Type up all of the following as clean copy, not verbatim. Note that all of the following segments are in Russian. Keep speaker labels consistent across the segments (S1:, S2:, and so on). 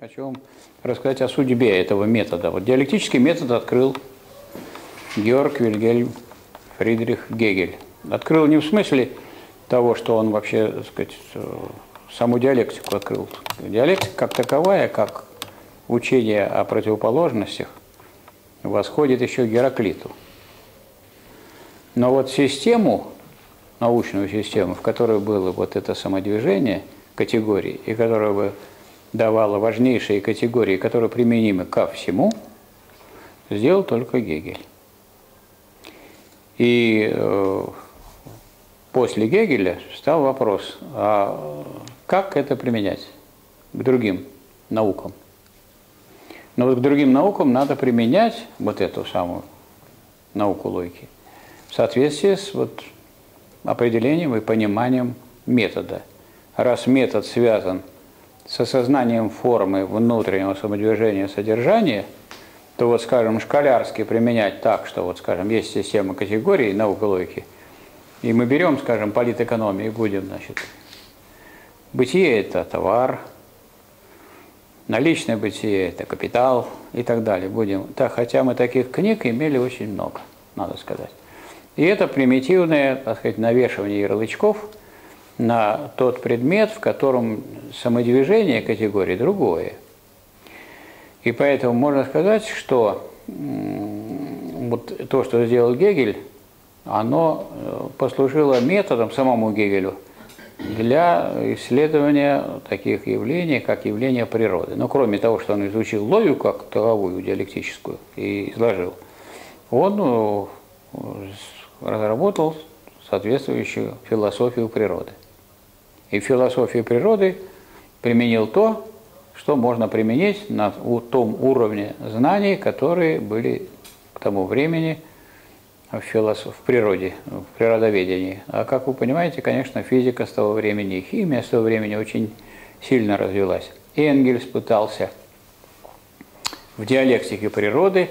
S1: хочу вам рассказать о судьбе этого метода. Вот диалектический метод открыл Георг Вильгельм Фридрих Гегель. Открыл не в смысле того, что он вообще, так сказать, саму диалектику открыл. Диалектика как таковая, как учение о противоположностях, восходит еще к Гераклиту. Но вот систему, научную систему, в которой было вот это самодвижение категорий, и которая бы давала важнейшие категории, которые применимы ко всему, сделал только Гегель. И после Гегеля встал вопрос, а как это применять к другим наукам? Но вот к другим наукам надо применять вот эту самую науку логики в соответствии с вот определением и пониманием метода. Раз метод связан с осознанием формы внутреннего самодвижения содержания, то вот, скажем, школярски применять так, что вот, скажем, есть система категорий науки логики, и мы берем, скажем, политэкономию и будем, значит, бытие – это товар, наличное бытие – это капитал и так далее. Будем, так, хотя мы таких книг имели очень много, надо сказать. И это примитивное, так сказать, навешивание ярлычков на тот предмет, в котором самодвижение категории другое. И поэтому можно сказать, что вот то, что сделал Гегель, оно послужило методом самому Гегелю для исследования таких явлений, как явления природы. Но кроме того, что он изучил логику как таковую, диалектическую, и изложил, он разработал соответствующую философию природы. И в философии природы применил то, что можно применить на том уровне знаний, которые были к тому времени в природе, в природоведении. А как вы понимаете, конечно, физика с того времени и химия с того времени очень сильно развилась. Энгельс пытался в диалектике природы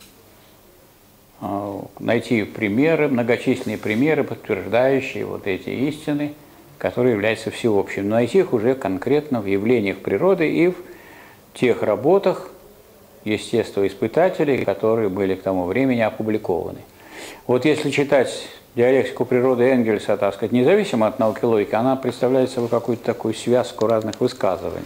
S1: найти примеры, многочисленные примеры, подтверждающие вот эти истины, которые являются всеобщими. Но найти их уже конкретно в явлениях природы и в тех работах естествоиспытателей, которые были к тому времени опубликованы. Вот если читать диалектику природы Энгельса, так сказать, независимо от науки логики, она представляет собой какую-то такую связку разных высказываний.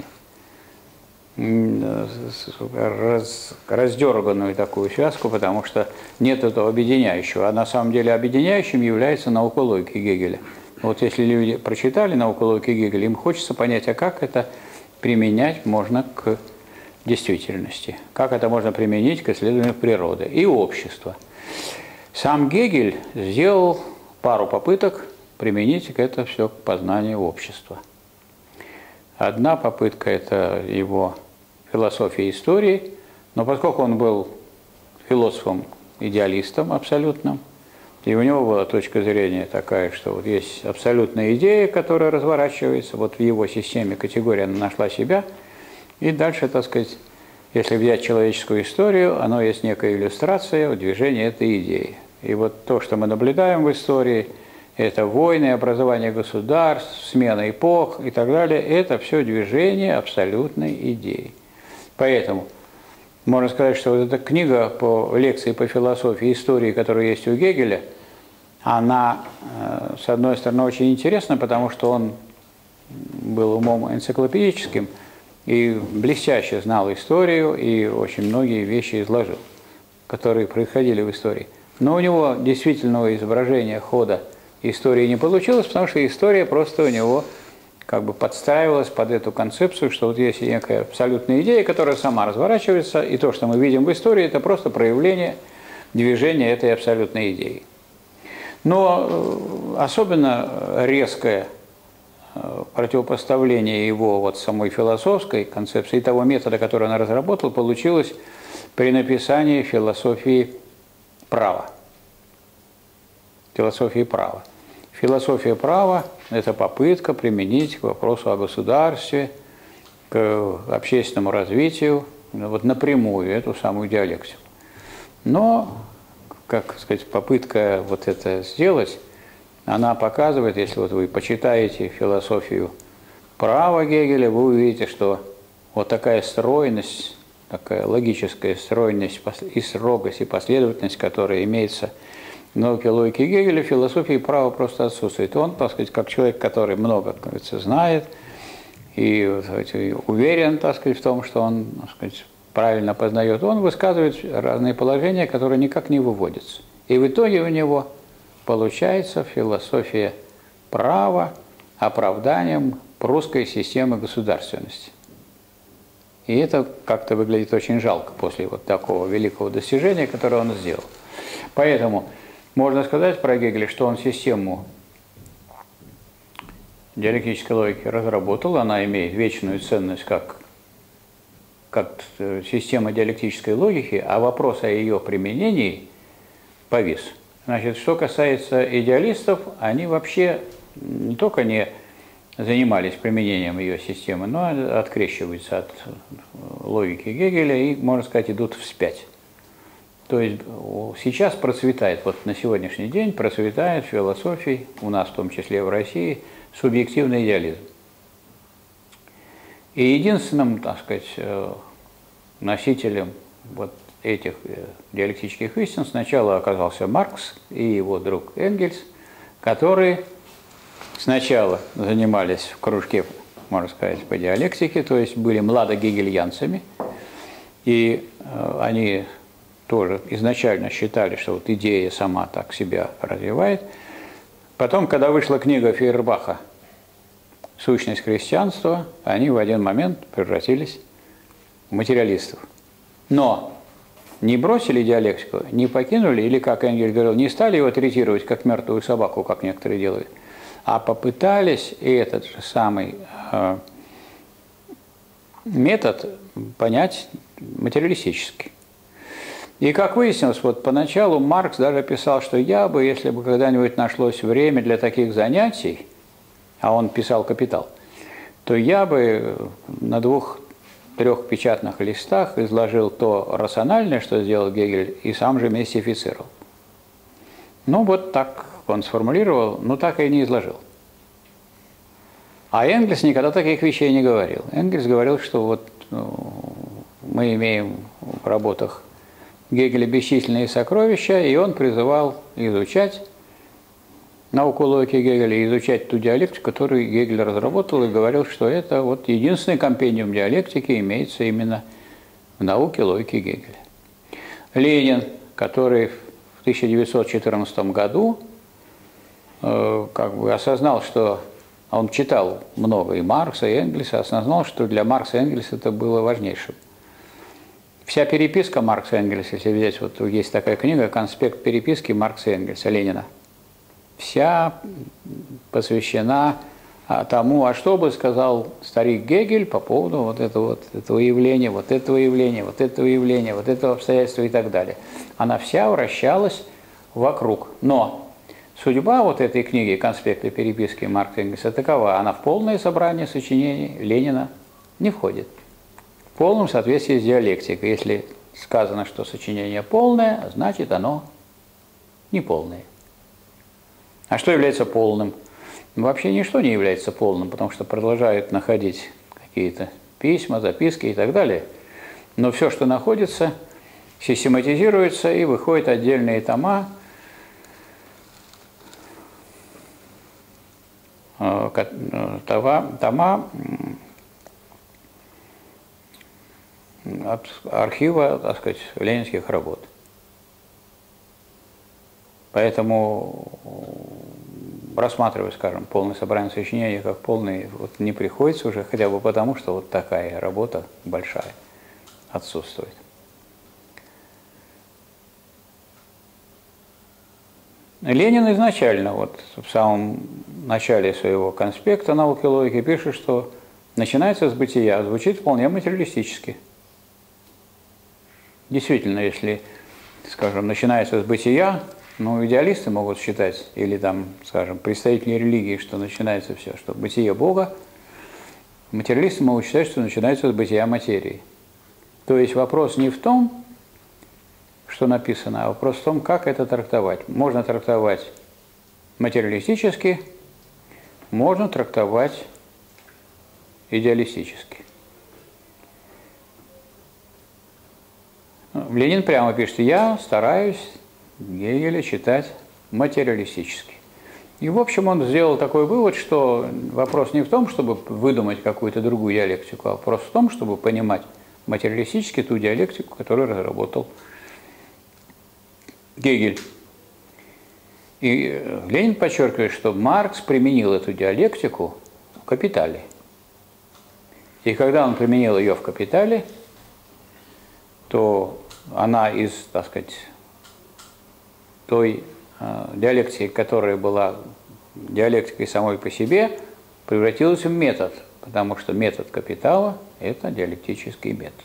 S1: Раздерганную такую связку, потому что нет этого объединяющего. А на самом деле объединяющим является наука логики Гегеля. Вот если люди прочитали науку логики Гегеля, им хочется понять, а как это применять можно к действительности, как это можно применить к исследованию природы и общества. Сам Гегель сделал пару попыток применить это все к познанию общества. Одна попытка – это его философия истории, но поскольку он был философом-идеалистом абсолютным, и у него была точка зрения такая, что вот есть абсолютная идея, которая разворачивается, вот в его системе категории она нашла себя, и дальше, так сказать, если взять человеческую историю, оно есть некая иллюстрация движения этой идеи. И вот то, что мы наблюдаем в истории, это войны, образование государств, смена эпох и так далее, это все движение абсолютной идеи. Поэтому можно сказать, что вот эта книга по лекции по философии и истории, которая есть у Гегеля, она, с одной стороны, очень интересна, потому что он был умом энциклопедическим и блестяще знал историю и очень многие вещи изложил, которые происходили в истории. Но у него действительного изображения хода истории не получилось, потому что история просто у него как бы подстраивалась под эту концепцию, что вот есть некая абсолютная идея, которая сама разворачивается, и то, что мы видим в истории, это просто проявление движения этой абсолютной идеи. Но особенно резкое противопоставление его вот самой философской концепции и того метода, который он разработал, получилось при написании философии права. Философии права. Философия права – это попытка применить к вопросу о государстве, к общественному развитию, вот напрямую эту самую диалектику. Но, как сказать, попытка вот это сделать, она показывает, если вот вы почитаете философию права Гегеля, вы увидите, что вот такая стройность, такая логическая стройность и строгость и последовательность, которая имеется в науке логики Гегеля, в философии права просто отсутствует. Он, так сказать, как человек, который много, как говорится, знает и уверен, так сказать, в том, что он, так сказать, правильно познает, он высказывает разные положения, которые никак не выводятся. И в итоге у него получается философия права оправданием прусской системы государственности. И это как-то выглядит очень жалко после вот такого великого достижения, которое он сделал. Поэтому можно сказать про Гегеля, что он систему диалектической логики разработал, она имеет вечную ценность как система диалектической логики, а вопрос о ее применении повис. Значит, что касается идеалистов, они вообще не только не занимались применением ее системы, но открещиваются от логики Гегеля и, можно сказать, идут вспять. То есть сейчас процветает, вот на сегодняшний день процветает в философии, у нас в том числе в России, субъективный идеализм. И единственным, так сказать, носителем вот этих диалектических истин сначала оказался Маркс и его друг Энгельс, которые сначала занимались в кружке, можно сказать, по диалектике, то есть были младогегельянцами, и они тоже изначально считали, что вот идея сама так себя развивает. Потом, когда вышла книга Фейербаха «Сущность христианства», они в один момент превратились в материалистов. Но не бросили диалектику, не покинули, или, как Энгельс говорил, не стали его третировать как мертвую собаку, как некоторые делают, а попытались и этот же самый метод понять материалистически. И, как выяснилось, вот поначалу Маркс даже писал, что я бы, если бы когда-нибудь нашлось время для таких занятий, а он писал «Капитал», то я бы на 2-3 печатных листах изложил то рациональное, что сделал Гегель, и сам же мистифицировал. Ну, вот так он сформулировал, но так и не изложил. А Энгельс никогда таких вещей не говорил. Энгельс говорил, что вот мы имеем в работах Гегеля бесчисленные сокровища, и он призывал изучать науку логики Гегеля, изучать ту диалектику, которую Гегель разработал, и говорил, что это вот единственный компендиум диалектики имеется именно в науке логики Гегеля. Ленин, который в 1914 году как бы осознал, что он читал много и Маркса, и Энгельса, осознал, что для Маркса и Энгельса это было важнейшим. Вся переписка Маркса и Энгельса, если взять, вот есть такая книга «Конспект переписки Маркса и Энгельса» Ленина, вся посвящена тому, а что бы сказал старик Гегель по поводу вот этого явления, вот этого явления, вот этого явления, вот этого обстоятельства и так далее. Она вся вращалась вокруг. Но судьба вот этой книги «Конспекты переписки Маркса и Энгельса» такова, она в полное собрание сочинений Ленина не входит. В полном соответствии с диалектикой. Если сказано, что сочинение полное, значит оно не полное. А что является полным? Вообще ничто не является полным, потому что продолжают находить какие-то письма, записки и так далее. Но все, что находится, систематизируется и выходят отдельные тома, от архива, так сказать, ленинских работ. Поэтому рассматривать, скажем, полное собрание сочинений как полный вот не приходится уже, хотя бы потому, что вот такая работа большая отсутствует. Ленин изначально, вот в самом начале своего конспекта науки логики пишет, что начинается с бытия, звучит вполне материалистически. Действительно, если, скажем, начинается с бытия, ну, идеалисты могут считать, или там, скажем, представители религии, что начинается все, что бытие Бога, материалисты могут считать, что начинается с бытия материи. То есть вопрос не в том, что написано, а вопрос в том, как это трактовать. Можно трактовать материалистически, можно трактовать идеалистически. Ленин прямо пишет, я стараюсь Гегеля читать материалистически. И, в общем, он сделал такой вывод, что вопрос не в том, чтобы выдумать какую-то другую диалектику, а вопрос в том, чтобы понимать материалистически ту диалектику, которую разработал Гегель. И Ленин подчеркивает, что Маркс применил эту диалектику в «Капитале». И когда он применил ее в «Капитале», то она из, так сказать, той диалектики, которая была диалектикой самой по себе, превратилась в метод, потому что метод «Капитала» – это диалектический метод.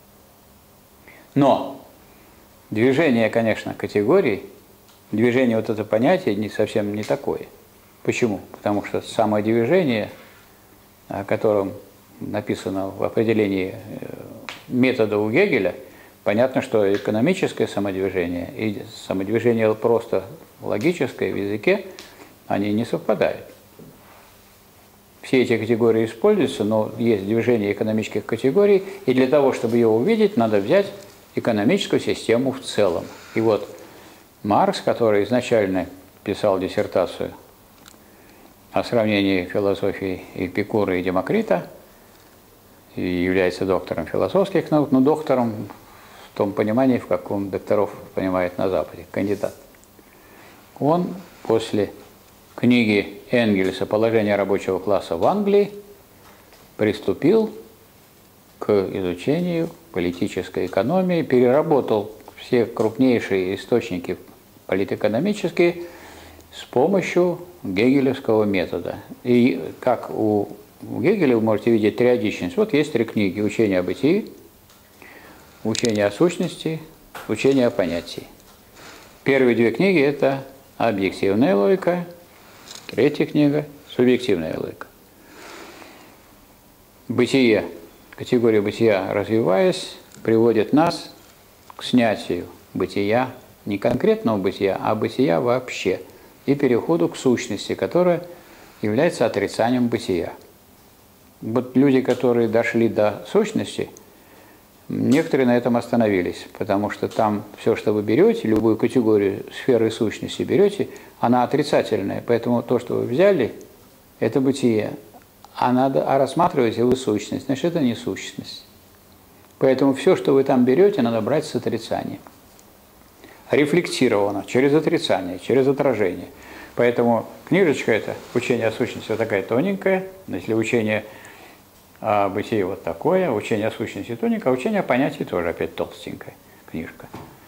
S1: Но движение, конечно, категорий, движение вот это понятие совсем не такое. Почему? Потому что самодвижение, о котором написано в определении метода у Гегеля, понятно, что экономическое самодвижение и самодвижение просто логическое в языке, они не совпадают. Все эти категории используются, но есть движение экономических категорий, и для того, чтобы ее увидеть, надо взять экономическую систему в целом. И вот Маркс, который изначально писал диссертацию о сравнении философии Эпикура и Демокрита, и является доктором философских наук, но доктором в том понимании, в каком докторов понимает на Западе, кандидат. Он после книги Энгельса «Положение рабочего класса в Англии» приступил к изучению политической экономии, переработал все крупнейшие источники политэкономические с помощью гегелевского метода. И как у Гегеля вы можете видеть триодичность. Вот есть 3 книги: «Учение о бытии», «Учение о сущности», «Учение о понятии». Первые 2 книги – это объективная логика, 3-я книга – субъективная логика. Бытие, категория бытия, развиваясь, приводит нас к снятию бытия, не конкретного бытия, а бытия вообще, и переходу к сущности, которая является отрицанием бытия. Вот люди, которые дошли до сущности, некоторые на этом остановились, потому что там все, что вы берете, любую категорию сферы сущности берете, она отрицательная, поэтому то, что вы взяли, это бытие, а рассматриваете вы сущность, значит, это не сущность. Поэтому все, что вы там берете, надо брать с отрицанием. Рефлектировано, через отрицание, через отражение. Поэтому книжечка эта, «Учение о сущности», вот такая тоненькая, если учение о бытии вот такое, учение о сущности тоненькое, а учение о понятии тоже опять толстенькая книжка.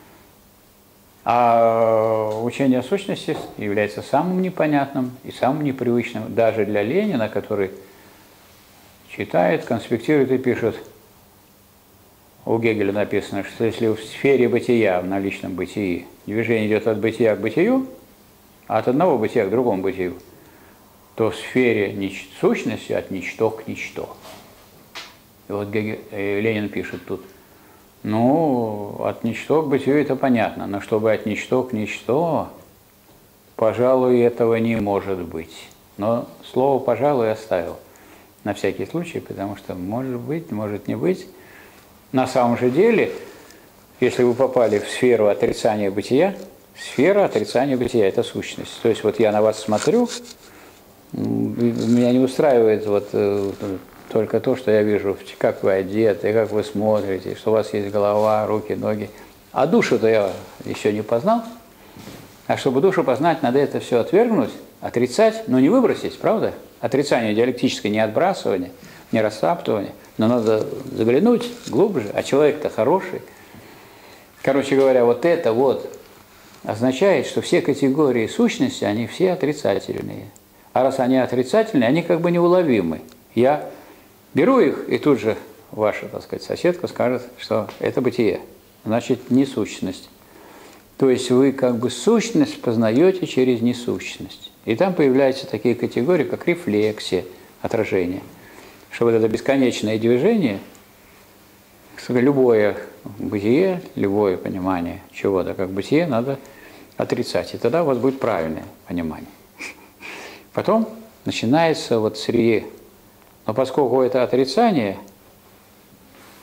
S1: А учение о сущности является самым непонятным и самым непривычным даже для Ленина, который читает, конспектирует и пишет. У Гегеля написано, что если в сфере бытия, в наличном бытии, движение идет от бытия к бытию, а от одного бытия к другому бытию, то в сфере сущности от ничто к ничто. И вот Ленин пишет тут, ну, от ничто к бытию это понятно, но чтобы от ничто к ничто, пожалуй, этого не может быть. Но слово «пожалуй» оставил на всякий случай, потому что может быть, может не быть. На самом же деле, если вы попали в сферу отрицания бытия, сфера отрицания бытия – это сущность. То есть вот я на вас смотрю, меня не устраивает вот только то, что я вижу, как вы одеты, как вы смотрите, что у вас есть голова, руки, ноги. А душу-то я еще не познал. А чтобы душу познать, надо это все отвергнуть, отрицать, но не выбросить, правда? Отрицание диалектическое, не отбрасывание, не рассаптывание, но надо заглянуть глубже, а человек-то хороший. Короче говоря, вот это вот означает, что все категории сущности, они все отрицательные. А раз они отрицательные, они как бы неуловимы. Я беру их, и тут же ваша, так сказать, соседка скажет, что это бытие, значит, не сущность. То есть вы как бы сущность познаете через несущность. И там появляются такие категории, как рефлексия, отражение. Что вот это бесконечное движение, любое бытие, любое понимание чего-то как бытие надо отрицать. И тогда у вас будет правильное понимание. Потом начинается вот среди... Но поскольку это отрицание,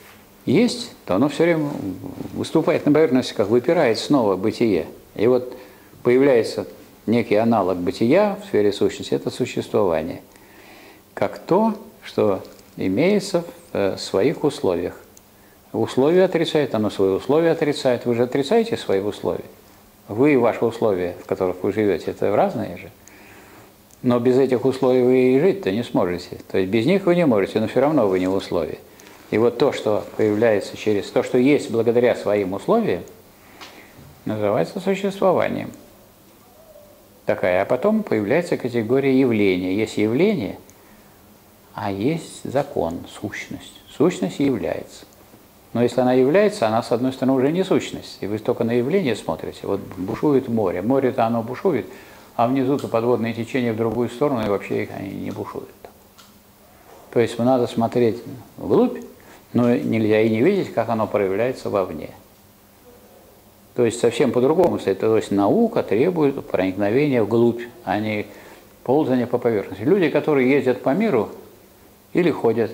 S1: есть, то оно все время выступает на поверхности, как выпирает снова бытие. И вот появляется некий аналог бытия в сфере сущности – это существование. Как то, что имеется в своих условиях. Условия отрицает, оно свои условия отрицает. Вы же отрицаете свои условия. Вы и ваши условия, в которых вы живете, это разные же. Но без этих условий вы и жить-то не сможете. То есть без них вы не можете, но все равно вы не в условии. И вот то, что появляется через то, что есть благодаря своим условиям, называется существованием. Такая. А потом появляется категория явления. Есть явление, а есть закон, сущность. Сущность является. Но если она является, она, с одной стороны, уже не сущность. И вы только на явление смотрите. Вот бушует море. Море-то оно бушует, а внизу-то подводные течения в другую сторону, и вообще они не бушуют. То есть надо смотреть вглубь, но нельзя и не видеть, как оно проявляется вовне. То есть совсем по-другому стоит. То есть наука требует проникновения вглубь, а не ползания по поверхности. Люди, которые ездят по миру или ходят,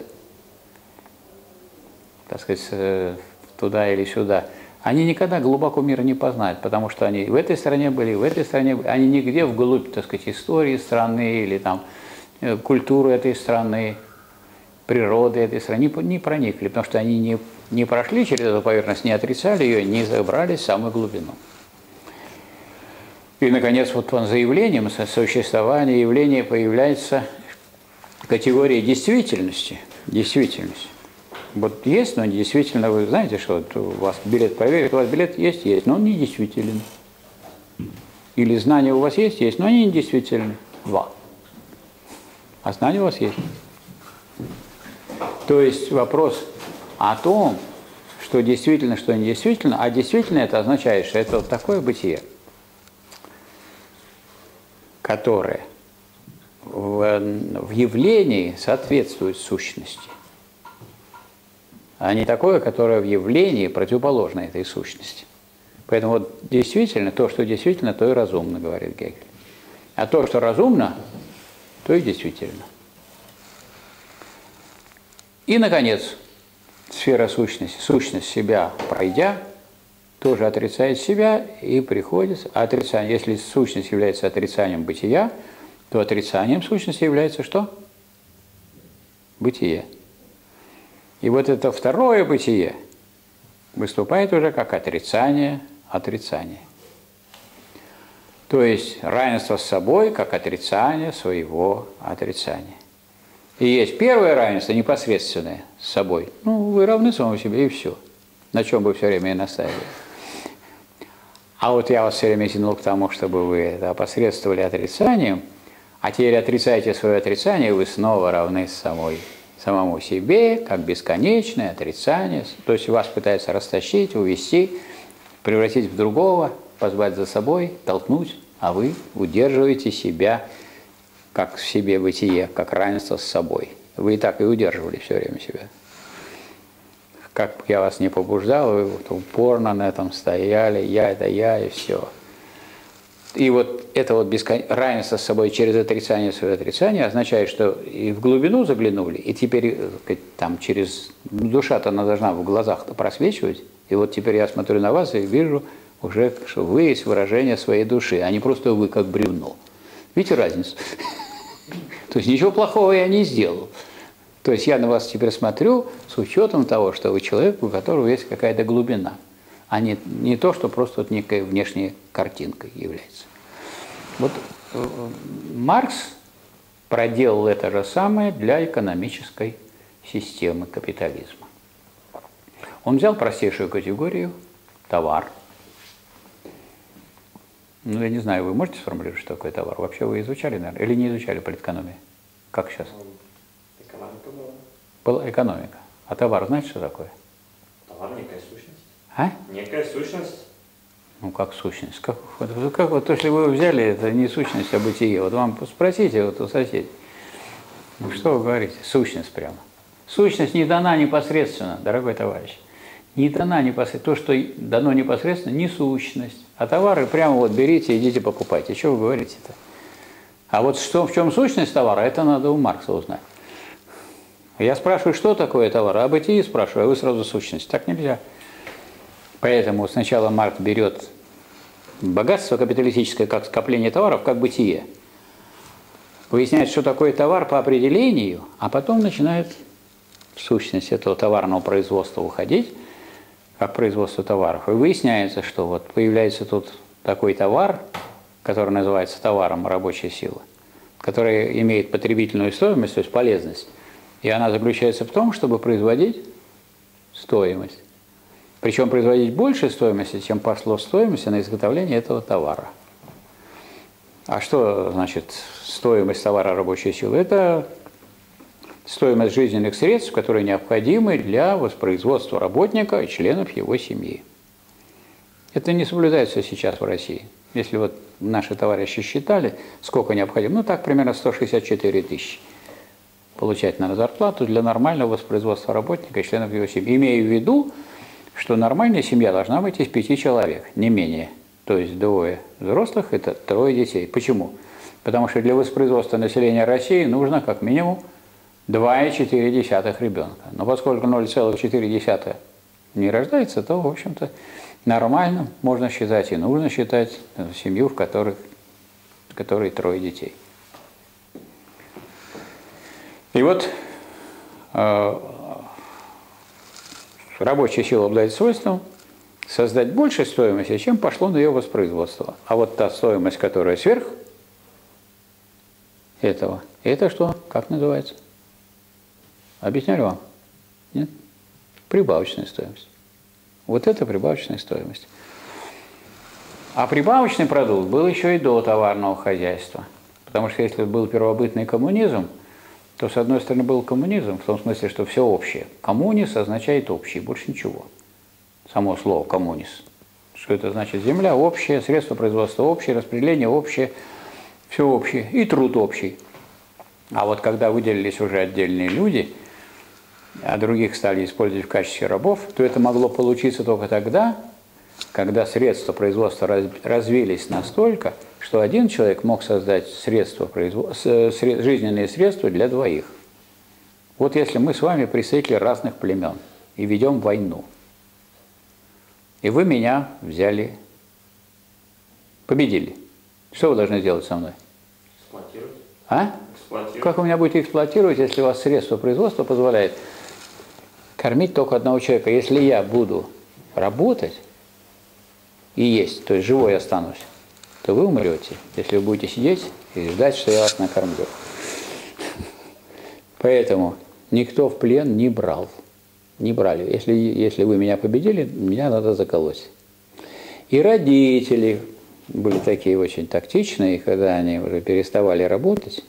S1: так сказать, туда или сюда, они никогда глубоко мира не познают, потому что они в этой стране были, в этой стране были, они нигде вглубь, так сказать, истории страны или там культуры этой страны, природы этой страны не проникли, потому что они не прошли через эту поверхность, не отрицали ее, не забрались в самую глубину. И, наконец, вот по заявлениям существования явления появляется категория действительности. Действительность. Вот есть, но действительно, вы знаете, что вот у вас билет проверят, у вас билет есть, но он не действителен. Или знания у вас есть, но они не действительны. Два. А знания у вас есть. То есть вопрос о том, что действительно, что не действительно, а действительно это означает, что это вот такое бытие, которое в явлении соответствует сущности, а не такое, которое в явлении противоположно этой сущности. Поэтому вот действительно, то, что действительно, то и разумно, говорит Гегель. А то, что разумно, то и действительно. И, наконец, сфера сущности. Сущность себя пройдя, тоже отрицает себя и приходит отрицание. Если сущность является отрицанием бытия, то отрицанием сущности является что? Бытие. И вот это второе бытие выступает уже как отрицание отрицания. То есть равенство с собой как отрицание своего отрицания. И есть первое равенство, непосредственное с собой. Ну, вы равны самому себе, и все. На чем вы все время и настаивали. А вот я вас все время тянул к тому, чтобы вы это опосредствовали отрицанием, а теперь отрицаете свое отрицание, вы снова равны самому себе, как бесконечное отрицание. То есть вас пытаются растащить, увести, превратить в другого, позвать за собой, толкнуть, а вы удерживаете себя, как в себе бытие, как равенство с собой. Вы и так и удерживали все время себя. Как бы я вас не побуждал, вы вот упорно на этом стояли, я это я, и все. И вот это вот равенство с собой через отрицание своего отрицания означает, что и в глубину заглянули, и теперь там через душа-то она должна в глазах-то просвечивать, и вот теперь я смотрю на вас и вижу уже, что вы есть выражение своей души, а не просто вы как бревно. Видите разницу? То есть ничего плохого я не сделал. То есть я на вас теперь смотрю с учетом того, что вы человек, у которого есть какая-то глубина, а не то, что просто вот некая внешняя картинка является. Вот Маркс проделал это же самое для экономической системы капитализма. Он взял простейшую категорию – товар. Ну, я не знаю, вы можете сформулировать, что такое товар? Вообще вы изучали, наверное, или не изучали политэкономию? Как сейчас?
S2: Экономика была.
S1: Была экономика. А товар, знаете, что такое?
S2: Товар – некая сущность.
S1: А?
S2: Некая сущность.
S1: Ну, как сущность? Как вот, если вы взяли, это не сущность, а бытие. Вот вам спросите вот у соседей. Ну, что вы говорите? Сущность прямо. Сущность не дана непосредственно, дорогой товарищ. Не дана непосредственно. То, что дано непосредственно, не сущность. А товары прямо вот берите, идите покупайте. Что вы говорите-то? А вот что, в чем сущность товара, это надо у Маркса узнать. Я спрашиваю, что такое товар, а о бытии спрашиваю, а вы сразу сущность. Так нельзя. Поэтому сначала Маркс берет богатство капиталистическое как скопление товаров, как бытие. Выясняет, что такое товар по определению, а потом начинает в сущность этого товарного производства уходить, как производство товаров. И выясняется, что вот появляется тут такой товар, который называется товаром рабочей силы, который имеет потребительную стоимость, то есть полезность. И она заключается в том, чтобы производить стоимость. Причем производить больше стоимости, чем пошло стоимости на изготовление этого товара. А что значит стоимость товара рабочей силы? Это стоимость жизненных средств, которые необходимы для воспроизводства работника и членов его семьи. Это не соблюдается сейчас в России. Если вот наши товарищи считали, сколько необходимо, ну так примерно 164 тысячи получать надо зарплату для нормального воспроизводства работника и членов его семьи. Имея в виду, что нормальная семья должна быть из 5 человек, не менее. То есть 2 взрослых – это 3 детей. Почему? Потому что для воспроизводства населения России нужно как минимум 2,4 ребенка. Но поскольку 0,4 не рождается, то, в общем-то, нормально можно считать и нужно считать семью, в которой 3 детей. И вот рабочая сила обладает свойством создать больше стоимости, чем пошло на ее воспроизводство. А вот та стоимость, которая сверх этого, это что? Как называется? Объясняли вам? Нет? Прибавочная стоимость. Вот это прибавочная стоимость. А прибавочный продукт был еще и до товарного хозяйства. Потому что если был первобытный коммунизм, то, с одной стороны, был коммунизм, в том смысле, что все общее. Коммунис означает общий, больше ничего. Само слово коммунис. Что это значит? Земля общая, средства производства общие, распределение общее, все общее, и труд общий. А вот когда выделились уже отдельные люди, а других стали использовать в качестве рабов, то это могло получиться только тогда, когда средства производства развились настолько, что один человек мог создать жизненные средства для 2. Вот если мы с вами представители разных племен и ведем войну, и вы меня взяли, победили, что вы должны делать со мной?
S2: Эксплуатировать.
S1: А?
S2: Эксплуатировать.
S1: Как вы меня будете эксплуатировать, если у вас средства производства позволяет кормить только одного человека? Если я буду работать и есть, то есть живой останусь, то вы умрете, если вы будете сидеть и ждать, что я вас накормлю. Поэтому никто в плен не брал. Не брали. Если вы меня победили, меня надо заколоть. И родители были такие очень тактичные, когда они уже переставали работать,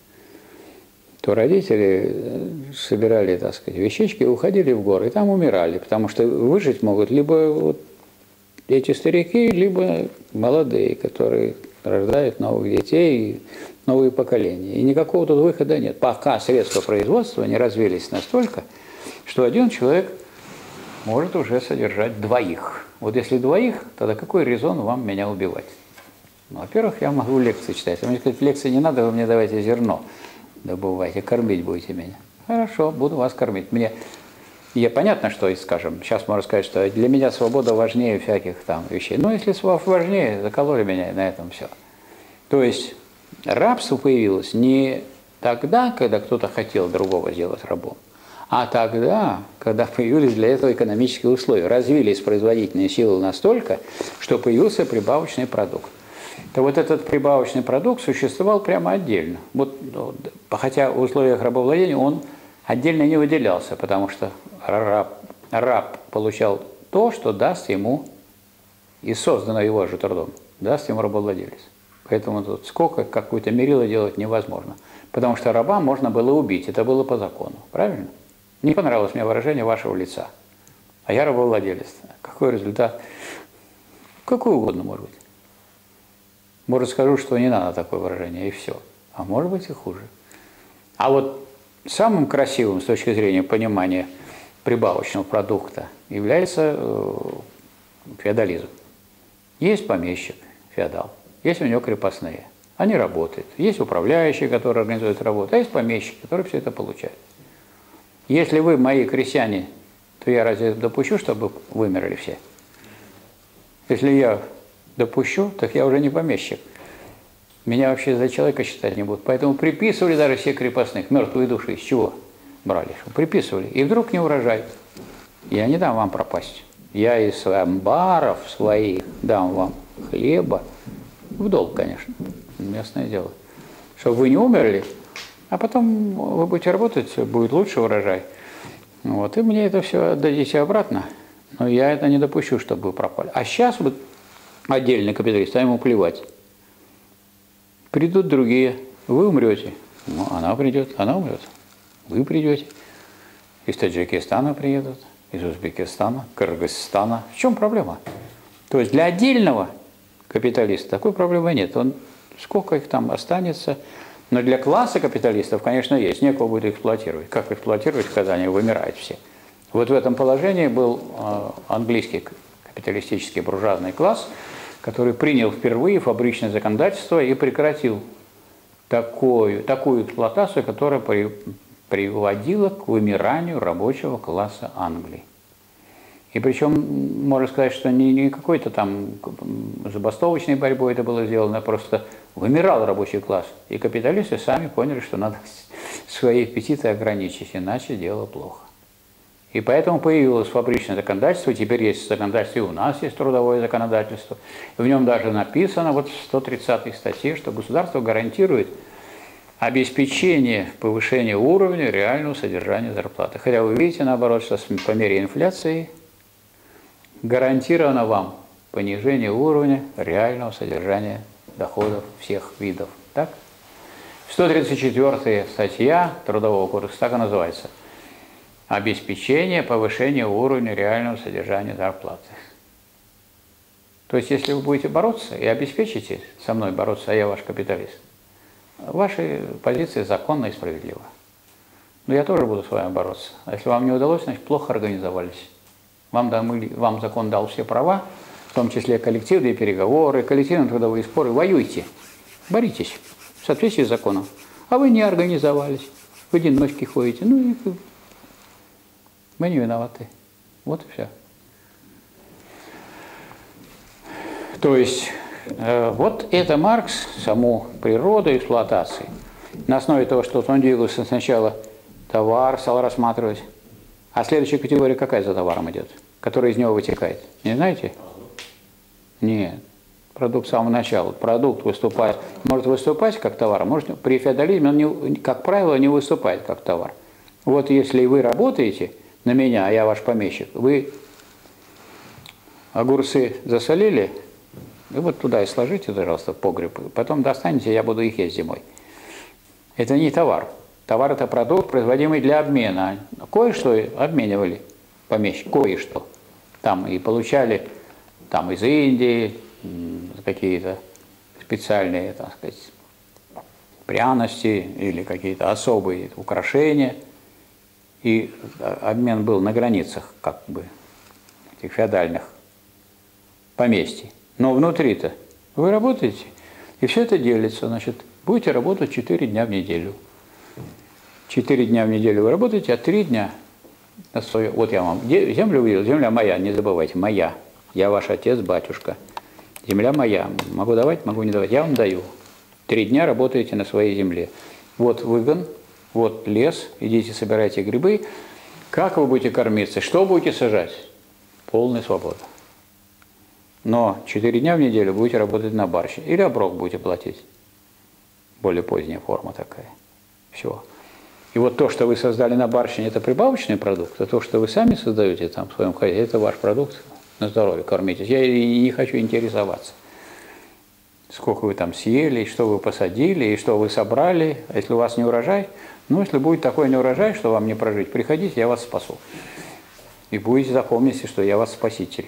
S1: то родители собирали, так сказать, вещички и уходили в горы, и там умирали, потому что выжить могут либо вот эти старики, либо молодые, которые рождают новых детей, новые поколения. И никакого тут выхода нет, пока средства производства не развились настолько, что один человек может уже содержать 2. Вот если 2, тогда какой резон вам меня убивать? Ну, во-первых, я могу лекции читать. Вы мне сказать, лекции не надо, вы мне давайте зерно добывайте, кормить будете меня. Хорошо, буду вас кормить. Я понятно, что, скажем, сейчас можно сказать, что для меня свобода важнее всяких там вещей. Но если свобода важнее, закололи меня, и на этом все. То есть рабство появилось не тогда, когда кто-то хотел другого сделать рабом, а тогда, когда появились для этого экономические условия. Развились производительные силы настолько, что появился прибавочный продукт. То вот этот прибавочный продукт существовал прямо отдельно. Вот, хотя в условиях рабовладения он отдельно не выделялся, потому что раб получал то, что даст ему, и создано его же трудом, даст ему рабовладелец. Поэтому тут сколько, какое-то мерило делать невозможно. Потому что раба можно было убить, это было по закону. Правильно? Не понравилось мне выражение вашего лица. А я рабовладелец. Какой результат? Какой угодно может быть. Может, скажу, что не надо такое выражение, и все. А может быть и хуже. А вот самым красивым с точки зрения понимания прибавочного продукта является феодализм. Есть помещик, феодал, есть у него крепостные. Они работают. Есть управляющие, которые организуют работу, а есть помещики, которые все это получают. Если вы мои крестьяне, то я разве допущу, чтобы вымерли все? Если я допущу, так я уже не помещик. Меня вообще за человека считать не будут. Поэтому приписывали даже всех крепостных, мертвые души. Из чего брали? Приписывали. И вдруг не урожай. Я не дам вам пропасть. Я из амбаров своих дам вам хлеба. В долг, конечно. Ясное дело. Чтобы вы не умерли, а потом вы будете работать, будет лучше урожай. Вот, и мне это все отдадите обратно. Но я это не допущу, чтобы вы пропали. А сейчас вот отдельный капиталист, а ему плевать. Придут другие, вы умрете. Ну, она придет, она умрет. Вы придете. Из Таджикистана приедут, из Узбекистана, Кыргызстана. В чем проблема? То есть для отдельного капиталиста такой проблемы нет. Он, сколько их там останется. Но для класса капиталистов, конечно, есть. Некого будет эксплуатировать. Как эксплуатировать, когда они вымирают все? Вот в этом положении был английский капиталистический буржуазный класс, который принял впервые фабричное законодательство и прекратил такую эксплуатацию, которая приводила к вымиранию рабочего класса Англии. И причем, можно сказать, что не какой-то там забастовочной борьбой это было сделано, а просто вымирал рабочий класс. И капиталисты сами поняли, что надо свои аппетиты ограничить, иначе дело плохо. И поэтому появилось фабричное законодательство, теперь есть законодательство, и у нас есть трудовое законодательство. И в нем даже написано, вот в 130-й статье, что государство гарантирует обеспечение повышения уровня реального содержания зарплаты. Хотя вы видите, наоборот, что по мере инфляции гарантировано вам понижение уровня реального содержания доходов всех видов. Так? 134-я статья Трудового кодекса так и называется. Обеспечение повышения уровня реального содержания зарплаты. То есть, если вы будете бороться и обеспечите со мной бороться, а я ваш капиталист, ваши позиции законны и справедливы. Но я тоже буду с вами бороться. А если вам не удалось, значит, плохо организовались. Вам закон дал все права, в том числе коллективные переговоры, коллективные трудовые споры. Воюйте, боритесь в соответствии с законом. А вы не организовались, в одиночке ходите. Ну и мы не виноваты. Вот и все. То есть, вот это Маркс, саму природу эксплуатации. На основе того, что он двигался сначала товар, стал рассматривать. А следующая категория какая за товаром идет? Которая из него вытекает? Не знаете? Нет. Продукт с самого начала. Продукт выступает, может выступать как товар, может при феодализме он, как правило, не выступает как товар. Вот если вы работаете на меня, а я ваш помещик, вы огурцы засолили, и вот туда и сложите, пожалуйста, в погреб, потом достанете, я буду их есть зимой. Это не товар. Товар – это продукт, производимый для обмена. Кое-что обменивали помещики, кое-что. Там и получали там, из Индии какие-то специальные, так сказать, пряности или какие-то особые украшения. И обмен был на границах, как бы, этих феодальных поместий. Но внутри-то вы работаете, и все это делится. Значит, будете работать 4 дня в неделю. 4 дня в неделю вы работаете, а 3 дня на свою... Вот я вам землю выделил, земля моя, не забывайте, моя. Я ваш отец, батюшка. Земля моя. Могу давать, могу не давать. Я вам даю. 3 дня работаете на своей земле. Вот выгон, вот лес, идите собирайте грибы. Как вы будете кормиться? Что будете сажать? Полная свобода. Но 4 дня в неделю будете работать на барщине. Или оброк будете платить. Более поздняя форма такая. Все. И вот то, что вы создали на барщине, это прибавочный продукт, а то, что вы сами создаете там в своем хозяйстве, это ваш продукт, на здоровье кормитесь. Я и не хочу интересоваться, сколько вы там съели, что вы посадили, и что вы собрали. А если у вас не урожай, ну, если будет такой неурожай, что вам не прожить, приходите, я вас спасу. И будете запомнить, что я вас спаситель.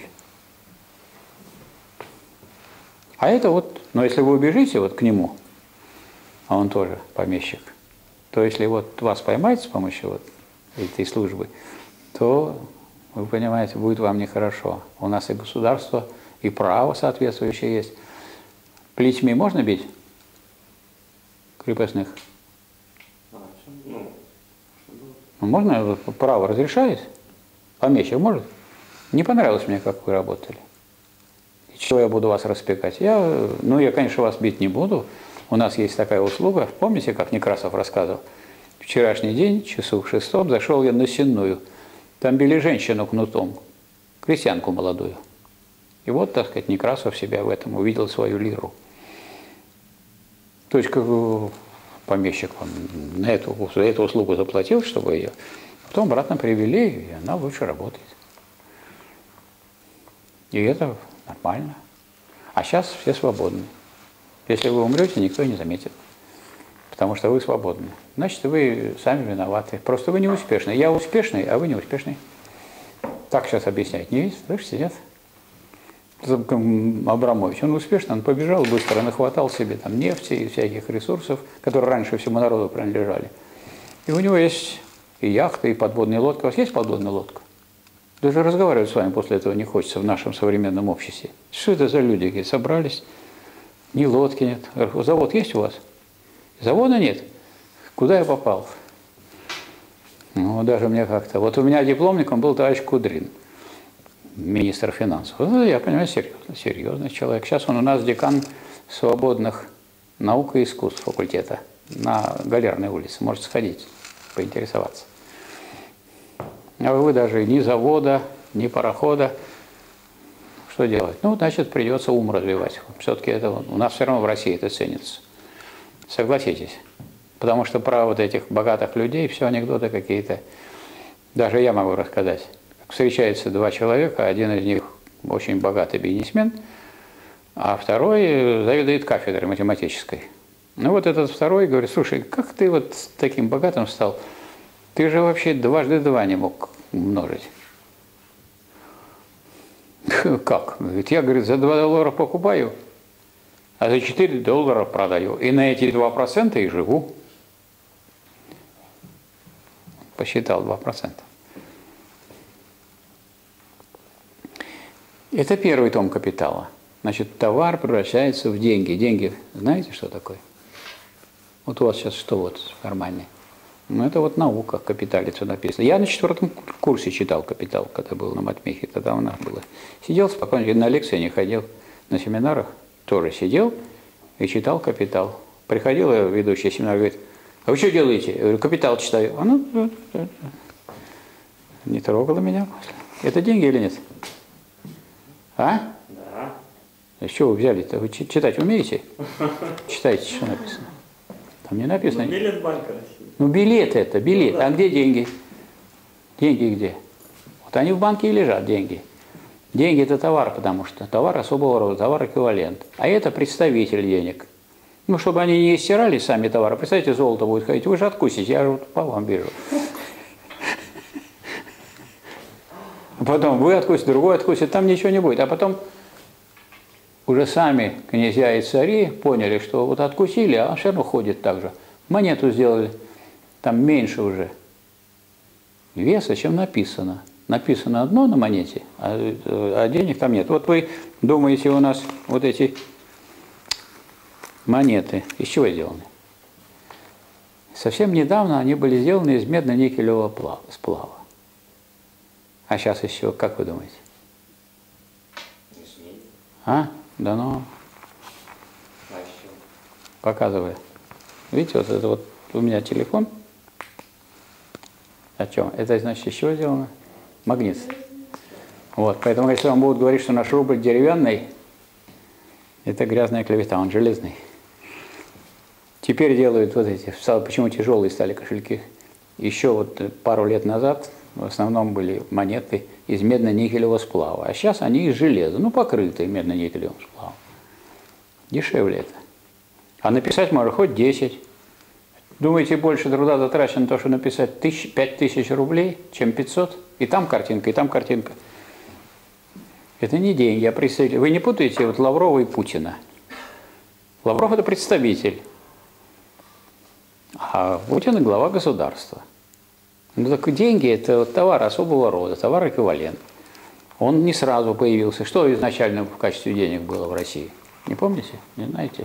S1: А это вот, но если вы убежите вот к нему, а он тоже помещик, то если вот вас поймать с помощью вот этой службы, то, вы понимаете, будет вам нехорошо. У нас и государство, и право соответствующее есть. Плетьми можно бить крепостных? Можно, право разрешает? Помещик может? Не понравилось мне, как вы работали. Чего я буду вас распекать? Я, конечно, вас бить не буду. У нас есть такая услуга. Помните, как Некрасов рассказывал? Вчерашний день, часу в 6 зашел я на Сенную. Там били женщину кнутом, крестьянку молодую. И вот, так сказать, Некрасов себя в этом увидел свою лиру. То есть, как помещик вам за эту услугу заплатил, чтобы ее потом обратно привели, и она лучше работает. И это нормально. А сейчас все свободны. Если вы умрете, никто не заметит. Потому что вы свободны. Значит, вы сами виноваты. Просто вы не успешны. Я успешный, а вы не успешный. Так сейчас объяснять. Не видите? Слышите, нет? Абрамович, он успешно, он побежал быстро, нахватал себе там нефти и всяких ресурсов, которые раньше всему народу принадлежали. И у него есть и яхта, и подводная лодка. У вас есть подводная лодка? Даже разговаривать с вами после этого не хочется в нашем современном обществе. Что это за люди, какие собрались? Ни лодки нет. Завод есть у вас? Завода нет? Куда я попал? Ну, даже мне как-то. Вот у меня дипломником был товарищ Кудрин, министр финансов. Ну, я понимаю, серьезный человек. Сейчас он у нас декан свободных наук и искусств факультета на Галерной улице. Можете сходить, поинтересоваться. А вы даже ни завода, ни парохода. Что делать? Ну, значит, придется ум развивать. Все-таки это у нас все равно в России это ценится. Согласитесь. Потому что про вот этих богатых людей все анекдоты какие-то. Даже я могу рассказать. Встречаются два человека, один из них очень богатый бизнесмен, а второй заведует кафедрой математической. Ну вот этот второй говорит: слушай, как ты вот таким богатым стал? Ты же вообще дважды два не мог умножить. Как? Ведь я, говорит, за $2 покупаю, а за $4 продаю. И на эти 2% и живу. Посчитал 2%. Это первый том капитала. Значит, товар превращается в деньги. Деньги, знаете, что такое? Вот у вас сейчас что вот в кармане? Ну, это вот наука, капитале все написано. Я на 4-м курсе читал «Капитал», когда был на матмехе, тогда у нас было. Сидел спокойно, на лекции не ходил, на семинарах тоже сидел и читал «Капитал». Приходила ведущая семинара, говорит: а вы что делаете? Я говорю: «Капитал читаю». Она не трогала меня. Это деньги или нет? А?
S2: Да.
S1: А что вы взяли-то? Вы читать умеете? Читайте, что написано. Там не написано.
S2: Ну, билет Банка России.
S1: Ну, билет это, билет. Ну, да. А где деньги? Деньги где? Вот они в банке и лежат, деньги. Деньги – это товар, потому что товар особого рода, товар-эквивалент. А это представитель денег. Ну, чтобы они не стирали сами товары. Представьте, золото будет ходить. Вы же откусите, я же вот по вам вижу. Потом вы откусите, другой откусит, там ничего не будет. А потом уже сами князья и цари поняли, что вот откусили, а все равно ходит так же. Монету сделали, там меньше уже веса, чем написано. Написано одно на монете, а денег там нет. Вот вы думаете, у нас вот эти монеты из чего сделаны? Совсем недавно они были сделаны из медно-никелевого сплава. А сейчас еще, как вы думаете? А? Да ну.
S2: А еще?
S1: Показываю. Видите, вот это вот у меня телефон. О чем? Это значит из чего сделано? Магнит. Вот, поэтому если вам будут говорить, что наш рубль деревянный, это грязная клевета, он железный. Теперь делают вот эти, почему тяжелые стали кошельки? Еще вот пару лет назад в основном были монеты из медно-никелевого сплава, а сейчас они из железа, ну покрытые медно-никелевым сплавом. Дешевле это. А написать можно хоть 10. Думаете, больше труда затрачено на то, что написать 5000 рублей, чем 500? И там картинка, и там картинка. Это не деньги, а представитель. Вы не путаете вот Лаврова и Путина. Лавров – это представитель, а Путин – глава государства. Ну так деньги – это вот товар особого рода, товар-эквивалент. Он не сразу появился. Что изначально в качестве денег было в России? Не помните? Не знаете?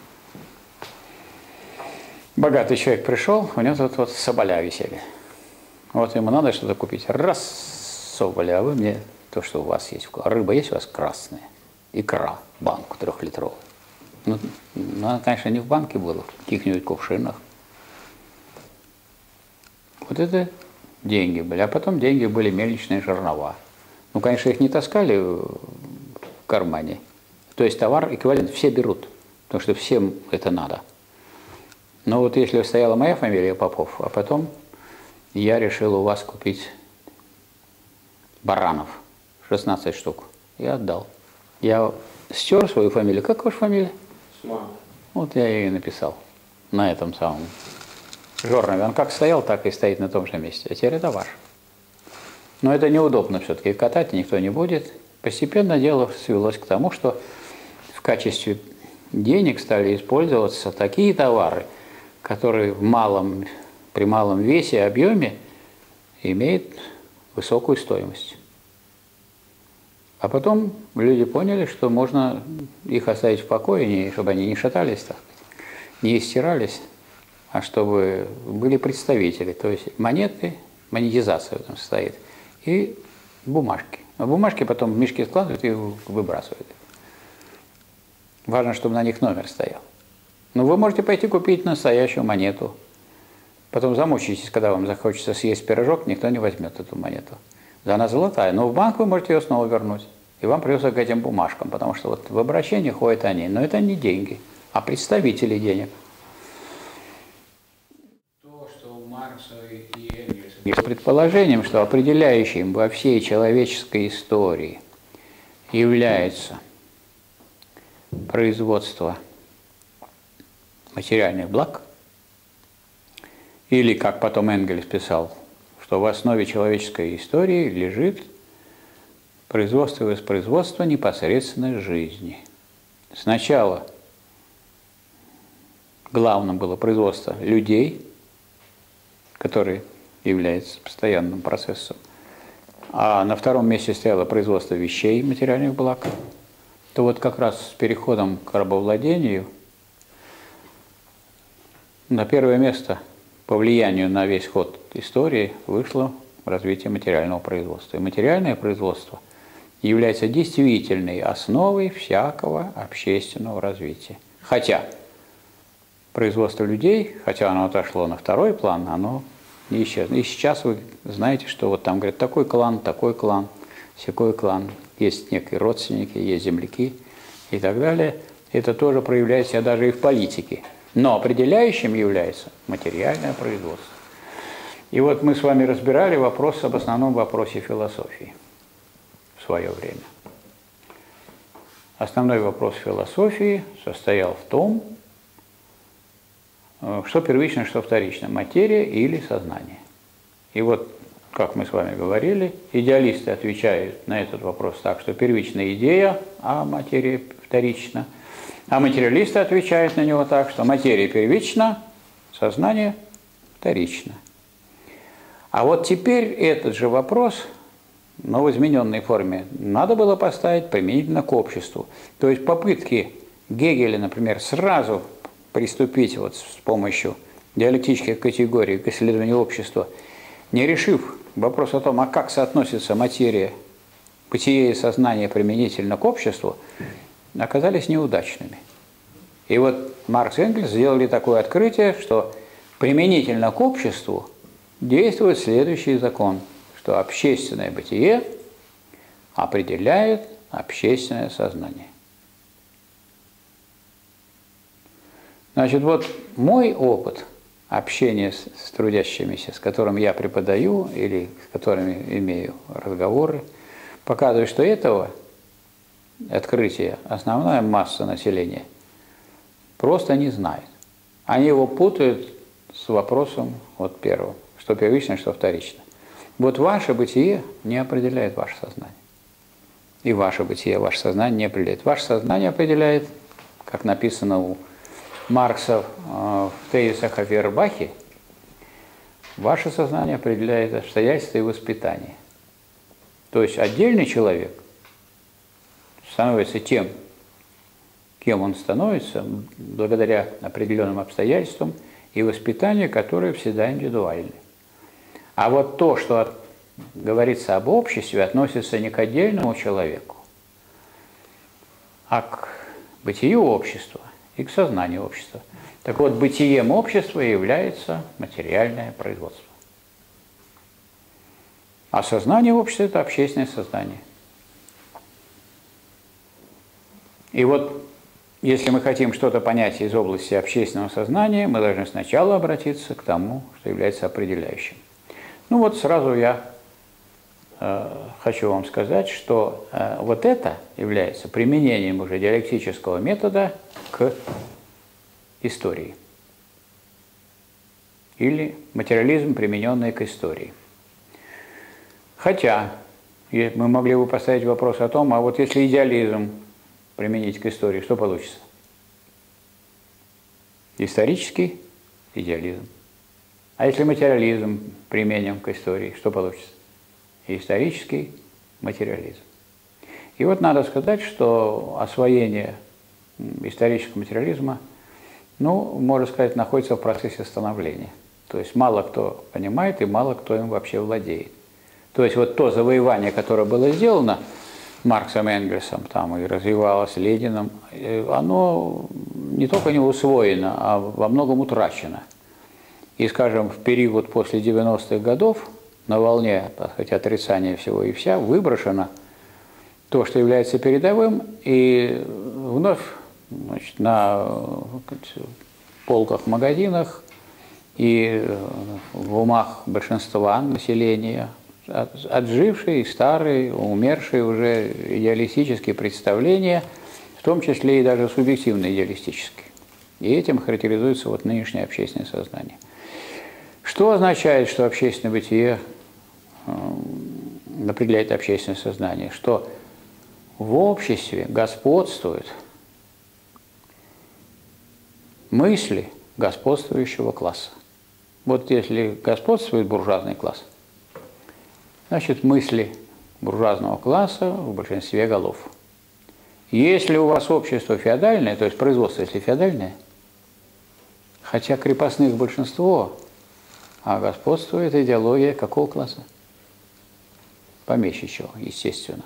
S1: Богатый человек пришел, у него тут вот соболя висели. Вот ему надо что-то купить. Раз, Соболь, а вы мне то, что у вас есть. Рыба есть у вас красная? Икра, банку 3-литровую. Ну, она, конечно, не в банке была, в каких-нибудь кувшинах. Вот это деньги были. А потом деньги были мельничные жернова. Ну, конечно, их не таскали в кармане. То есть товар эквивалент все берут, потому что всем это надо. Но вот если стояла моя фамилия Попов, а потом я решил у вас купить баранов, 16 штук, я отдал. Я стер свою фамилию. Как ваша фамилия?
S2: Сман.
S1: Вот я ее и написал на этом самом жернове. Он как стоял, так и стоит на том же месте. А теперь это ваш. Но это неудобно все-таки. Катать никто не будет. Постепенно дело свелось к тому, что в качестве денег стали использоваться такие товары, которые при малом весе и объеме имеют высокую стоимость. А потом люди поняли, что можно их оставить в покое, чтобы они не шатались, так, не истирались, а чтобы были представители. То есть монеты, монетизация в этом состоит, и бумажки. А бумажки потом в мешки складывают и выбрасывают. Важно, чтобы на них номер стоял. Но вы можете пойти купить настоящую монету. Потом замучитесь, когда вам захочется съесть пирожок, никто не возьмет эту монету. Она золотая, но в банк вы можете ее снова вернуть. И вам придется к этим бумажкам, потому что вот в обращении ходят они. Но это не деньги, а представители денег. То, что у Маркса и Энгельса есть предположением, что определяющим во всей человеческой истории является производство материальных благ, или, как потом Энгельс писал, что в основе человеческой истории лежит производство и воспроизводство непосредственной жизни. Сначала главным было производство людей, который является постоянным процессом, а на втором месте стояло производство вещей, материальных благ, то вот как раз с переходом к рабовладению на первое место по влиянию на весь ход истории вышло развитие материального производства. И материальное производство является действительной основой всякого общественного развития. Хотя производство людей, хотя оно отошло на второй план, оно не исчезло. И сейчас вы знаете, что вот там, говорят, такой клан, всякой клан. Есть некие родственники, есть земляки и так далее. Это тоже проявляет себя даже и в политике. Но определяющим является материальное производство. И вот мы с вами разбирали вопрос об основном вопросе философии в свое время. Основной вопрос философии состоял в том, что первично, что вторично, материя или сознание. И вот, как мы с вами говорили, идеалисты отвечают на этот вопрос так, что первична идея, а материя вторична. А материалисты отвечают на него так, что материя первична, сознание вторично. А вот теперь этот же вопрос, но в измененной форме, надо было поставить применительно к обществу. То есть попытки Гегеля, например, сразу приступить вот с помощью диалектических категорий к исследованию общества, не решив вопрос о том, а как соотносится материя, бытие и сознание применительно к обществу, оказались неудачными. И вот Маркс и Энгельс сделали такое открытие, что применительно к обществу действует следующий закон, что общественное бытие определяет общественное сознание. Значит, вот мой опыт общения с трудящимися, с которым я преподаю или с которыми имею разговоры, показывает, что этого открытия основная масса населения просто не знает. Они его путают с вопросом вот первым, что первично, что вторично. Вот ваше бытие не определяет ваше сознание. И ваше бытие, ваше сознание не определяет. Ваше сознание определяет, как написано у Маркса в тезисах о Фейербахе, ваше сознание определяет обстоятельства и воспитание. То есть отдельный человек становится тем, кем он становится, благодаря определенным обстоятельствам и воспитанию, которое всегда индивидуальны. А вот то, что говорится об обществе, относится не к отдельному человеку, а к бытию общества и к сознанию общества. Так вот, бытием общества является материальное производство. А сознание общества – это общественное сознание. И вот, если мы хотим что-то понять из области общественного сознания, мы должны сначала обратиться к тому, что является определяющим. Ну вот сразу я хочу вам сказать, что вот это является применением уже диалектического метода к истории. Или материализм, примененный к истории. Хотя мы могли бы поставить вопрос о том, а вот если идеализм применить к истории, что получится? Исторический идеализм. А если материализм применим к истории, что получится? Исторический материализм. И вот надо сказать, что освоение исторического материализма, ну, можно сказать, находится в процессе становления. То есть мало кто понимает и мало кто им вообще владеет. То есть вот то завоевание, которое было сделано Марксом и Энгельсом там, и развивалось Лениным, оно не только не усвоено, а во многом утрачено. И, скажем, в период после 90-х годов на волне, так сказать, отрицания всего и вся выброшено то, что является передовым, и вновь, значит, на полках в магазинах и в умах большинства населения отжившие, старые, умершие уже идеалистические представления, в том числе и даже субъективно идеалистические. И этим характеризуется вот нынешнее общественное сознание. Что означает, что общественное бытие определяет общественное сознание? Что в обществе господствуют мысли господствующего класса. Вот если господствует буржуазный класс, значит, мысли буржуазного класса в большинстве голов. Если у вас общество феодальное, то есть производство, если феодальное, хотя крепостных большинство, а господствует идеология какого класса? Помещичьего, естественно.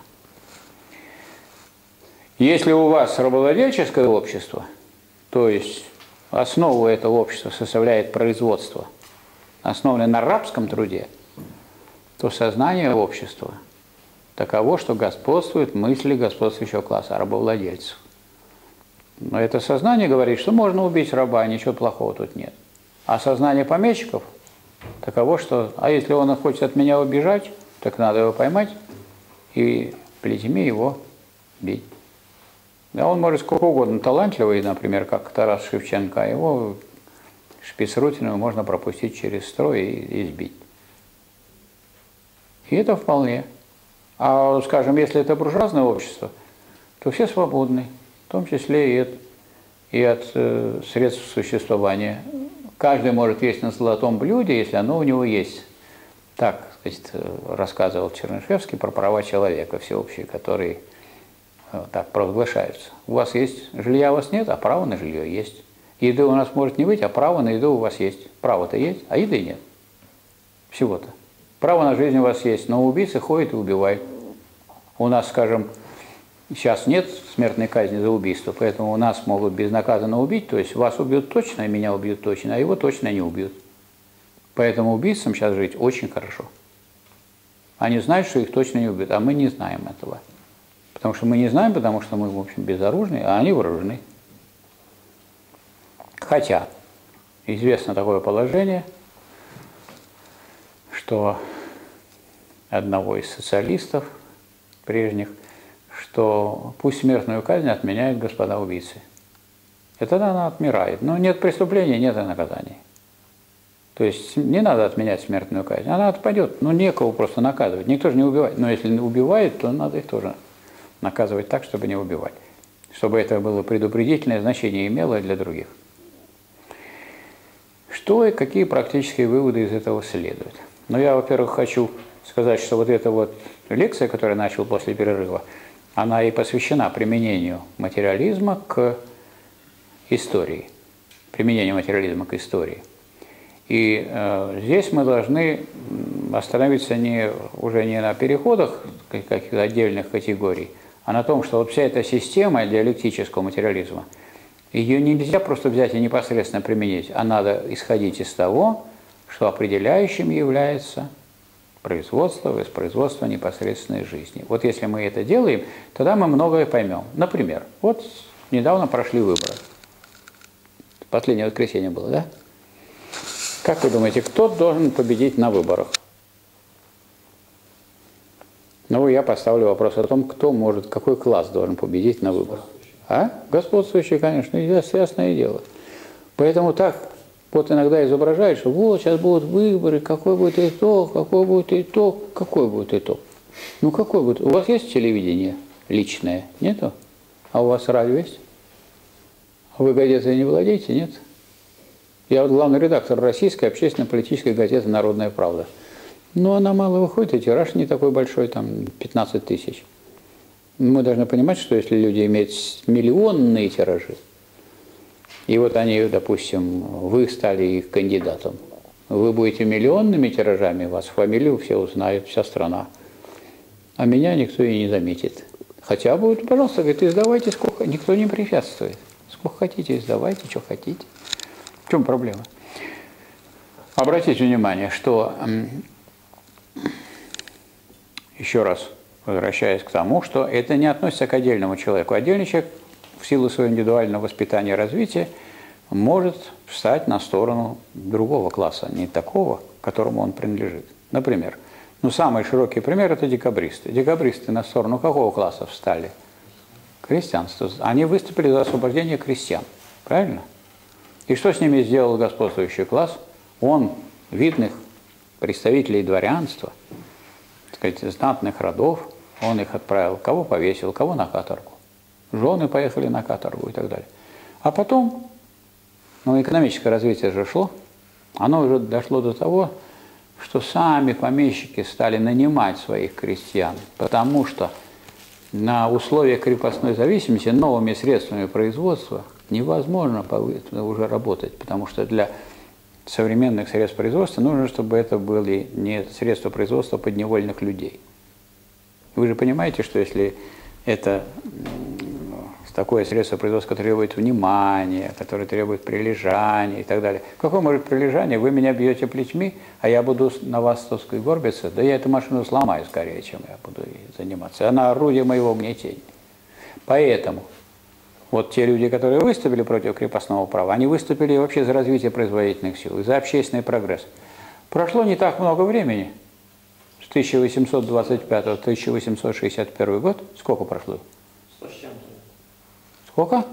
S1: Если у вас рабовладельческое общество, то есть основу этого общества составляет производство, основанное на рабском труде, то сознание общества таково, что господствуют мысли господствующего класса, рабовладельцев. Но это сознание говорит, что можно убить раба, ничего плохого тут нет. А сознание помещиков таково, что, а если он хочет от меня убежать, так надо его поймать и плетьми его бить. Да он может сколько угодно талантливый, например, как Тарас Шевченко, а его шпицрутиную можно пропустить через строй и избить. И это вполне. А, скажем, если это буржуазное общество, то все свободны, в том числе и от средств существования. Каждый может есть на золотом блюде, если оно у него есть. Так, сказать, рассказывал Чернышевский про права человека всеобщие, которые так провозглашаются. У вас есть жилья, у вас нет, а право на жилье есть. Еды у нас может не быть, а право на еду у вас есть. Право-то есть, а еды нет. Всего-то. Право на жизнь у вас есть, но убийцы ходят и убивают. У нас, скажем, сейчас нет смертной казни за убийство, поэтому у нас могут безнаказанно убить, то есть вас убьют точно, и меня убьют точно, а его точно не убьют. Поэтому убийцам сейчас жить очень хорошо. Они знают, что их точно не убьют, а мы не знаем этого. Потому что мы не знаем, потому что мы, в общем, безоружны, а они вооружены. Хотя известно такое положение, что одного из социалистов прежних, что пусть смертную казнь отменяют господа убийцы. И тогда она отмирает. Но нет преступления, нет и наказания. То есть не надо отменять смертную казнь. Она отпадет, но некого просто наказывать. Никто же не убивает. Но если убивает, то надо их тоже наказывать так, чтобы не убивать. Чтобы это было предупредительное значение имело для других. Что и какие практические выводы из этого следуют? Ну, я, во-первых, хочу сказать, что вот эта вот лекция, которую я начал после перерыва, она и посвящена применению материализма к истории. Применению материализма к истории. И здесь мы должны остановиться уже не на переходах каких-то отдельных категорий, а на том, что вот вся эта система диалектического материализма, ее нельзя просто взять и непосредственно применить, а надо исходить из того, что определяющим является производство, воспроизводство непосредственной жизни. Вот если мы это делаем, тогда мы многое поймем. Например, вот недавно прошли выборы. Последнее воскресенье было, да? Как вы думаете, кто должен победить на выборах? Ну, я поставлю вопрос о том, кто может, какой класс должен победить на выборах. А? Господствующий, конечно, ясное дело. Поэтому так вот иногда изображают, что вот сейчас будут выборы, какой будет итог, какой будет итог, какой будет итог. Ну, какой будет? У вас есть телевидение личное? Нету? А у вас радио есть? А вы газетой не владеете? Нет? Я вот главный редактор российской общественно-политической газеты «Народная правда». Но она мало выходит, и тираж не такой большой, там 15 тысяч. Мы должны понимать, что если люди имеют миллионные тиражи, и вот они, допустим, вы стали их кандидатом, вы будете миллионными тиражами, вас фамилию все узнают, вся страна, а меня никто и не заметит. Хотя будет, пожалуйста, говорит, издавайте сколько, никто не препятствует. Сколько хотите, издавайте, что хотите. В чем проблема? Обратите внимание, что, еще раз возвращаясь к тому, что это не относится к отдельному человеку. Отдельный человек в силу своего индивидуального воспитания и развития может встать на сторону другого класса, не такого, к которому он принадлежит. Например, самый широкий пример – это декабристы. Декабристы на сторону какого класса встали? Крестьянство. Они выступили за освобождение крестьян. Правильно? И что с ними сделал господствующий класс? Он видных представителей дворянства, так сказать, знатных родов, он их отправил, кого повесил, кого на каторгу. Жены поехали на каторгу и так далее. А потом, экономическое развитие же шло, оно уже дошло до того, что сами помещики стали нанимать своих крестьян, потому что на условиях крепостной зависимости новыми средствами производства невозможно уже работать, потому что для современных средств производства нужно, чтобы это были не средства производства подневольных людей. Вы же понимаете, что если это такое средство производства, которое требует внимания, которое требует прилежания и так далее. Какое может прилежание? Вы меня бьете плетьми, а я буду на вас, так сказать, горбиться? Да я эту машину сломаю скорее, чем я буду ей заниматься. Она орудие моего гнетения. Поэтому вот те люди, которые выступили против крепостного права, они выступили вообще за развитие производительных сил, за общественный прогресс. Прошло не так много времени, с 1825 по 1861 год. Сколько прошло?
S2: 100 с чем-то.
S1: Сколько?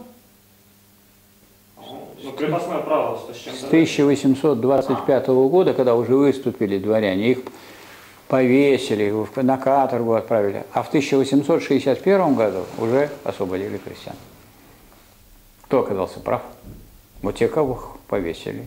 S2: Крепостное право 100 с чем-то.
S1: С 1825 года, когда уже выступили дворяне, их повесили, на каторгу отправили. А в 1861 году уже освободили крестьян. Кто оказался прав? Вот те, кого повесили.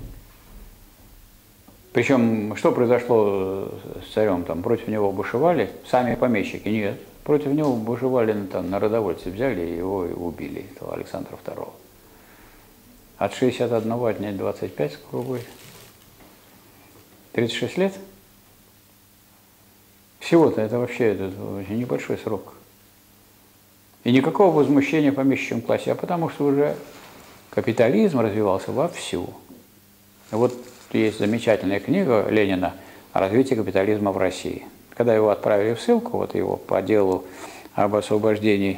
S1: Причем, что произошло с царем? Там против него бушевали сами помещики? Нет. Против него бушевали народовольцы, взяли и его убили, этого Александра II. От 61 отнять 25, сколько будет? 36 лет? Всего-то это вообще очень небольшой срок. И никакого возмущения в помещичьем классе, а потому что уже капитализм развивался вовсю. Вот есть замечательная книга Ленина о развитии капитализма в России. Когда его отправили в ссылку, вот его по делу об освобождении,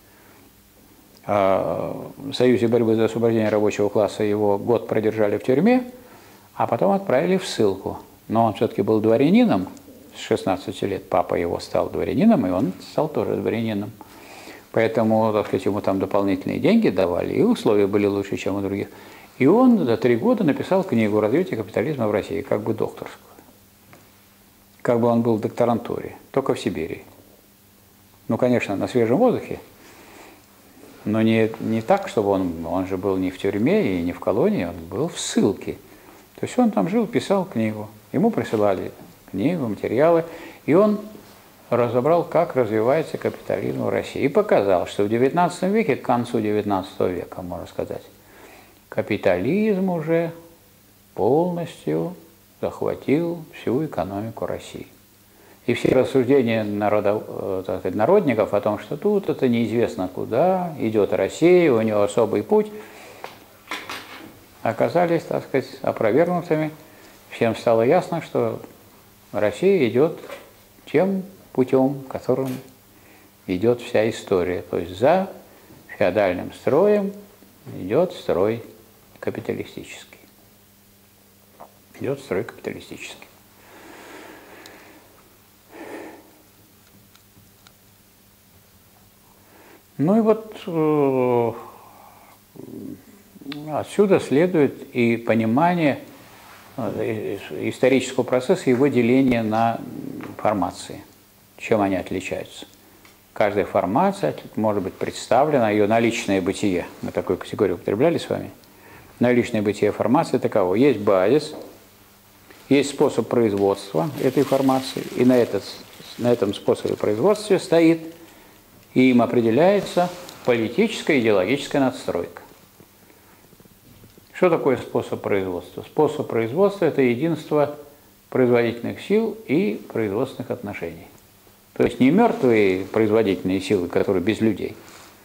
S1: в Союзе борьбы за освобождение рабочего класса, его год продержали в тюрьме, а потом отправили в ссылку. Но он все-таки был дворянином с 16 лет, папа его стал дворянином, и он стал тоже дворянином. Поэтому, так сказать, ему там дополнительные деньги давали, и условия были лучше, чем у других. И он за 3 года написал книгу «Развитие капитализма в России», как бы докторскую. Как бы он был в докторантуре, только в Сибири. Конечно, на свежем воздухе, но не так, чтобы он же был не в тюрьме и не в колонии, он был в ссылке. То есть он там жил, писал книгу, ему присылали книгу, материалы, и он разобрал, как развивается капитализм в России. И показал, что в XIX веке, к концу XIX века, можно сказать, капитализм уже полностью захватил всю экономику России. И все рассуждения так сказать, народников о том, что тут это неизвестно куда, идет Россия, у нее особый путь, оказались, так сказать, опровергнутыми. Всем стало ясно, что Россия идет тем путем, которым идет вся история. То есть за феодальным строем идет строй капиталистический. Идет строй капиталистический. Ну и вот отсюда следует и понимание исторического процесса, его деления на формации. Чем они отличаются? Каждая формация может быть представлена, ее наличное бытие. Мы такую категорию употребляли с вами. Наличное бытие формации таково. Есть базис, есть способ производства этой формации, и на этом способе производства стоит, и им определяется политическая и идеологическая надстройка. Что такое способ производства? Способ производства – это единство производительных сил и производственных отношений. То есть не мертвые производительные силы, которые без людей,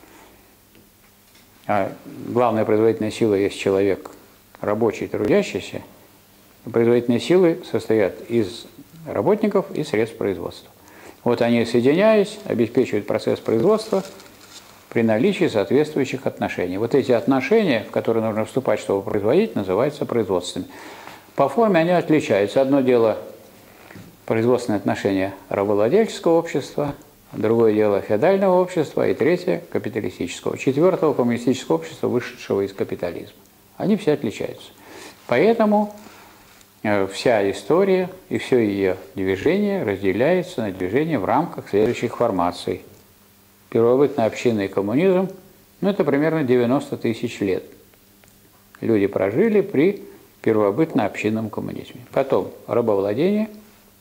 S1: а главная производительная сила есть человек, рабочий, трудящийся. Производительные силы состоят из работников и средств производства. Вот они, соединяясь, обеспечивают процесс производства при наличии соответствующих отношений. Вот эти отношения, в которые нужно вступать, чтобы производить, называются производственными. По форме они отличаются. Одно дело производственные отношения рабовладельческого общества, другое дело феодального общества и третье капиталистического. Четвертого коммунистического общества, вышедшего из капитализма. Они все отличаются. Поэтому вся история и все ее движение разделяется на движение в рамках следующих формаций. Первобытно-общинный коммунизм, это примерно 90 тысяч лет. Люди прожили при первобытно-общинном коммунизме. Потом рабовладение,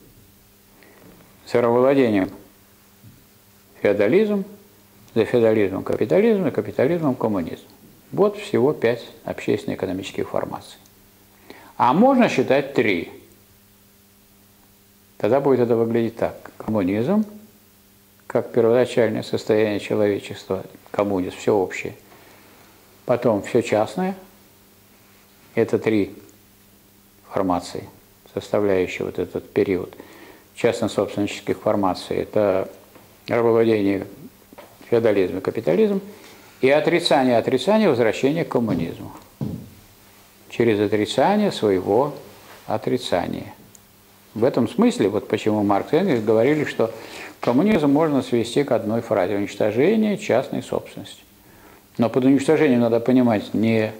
S1: с рабовладением феодализм, за феодализмом капитализм и капитализмом коммунизм. Вот всего 5 общественно-экономических формаций. А можно считать 3. Тогда будет это выглядеть так. Коммунизм, как первоначальное состояние человечества, коммунизм, все общее. Потом все частное. Это 3 формации, составляющие вот этот период частно-собственнических формаций. Это рабовладение, феодализм и капитализм. И отрицание возвращения к коммунизму. Через отрицание своего отрицания. В этом смысле, вот почему Маркс и Энгельс говорили, что коммунизм можно свести к одной фразе – уничтожение частной собственности. Но под уничтожением надо понимать не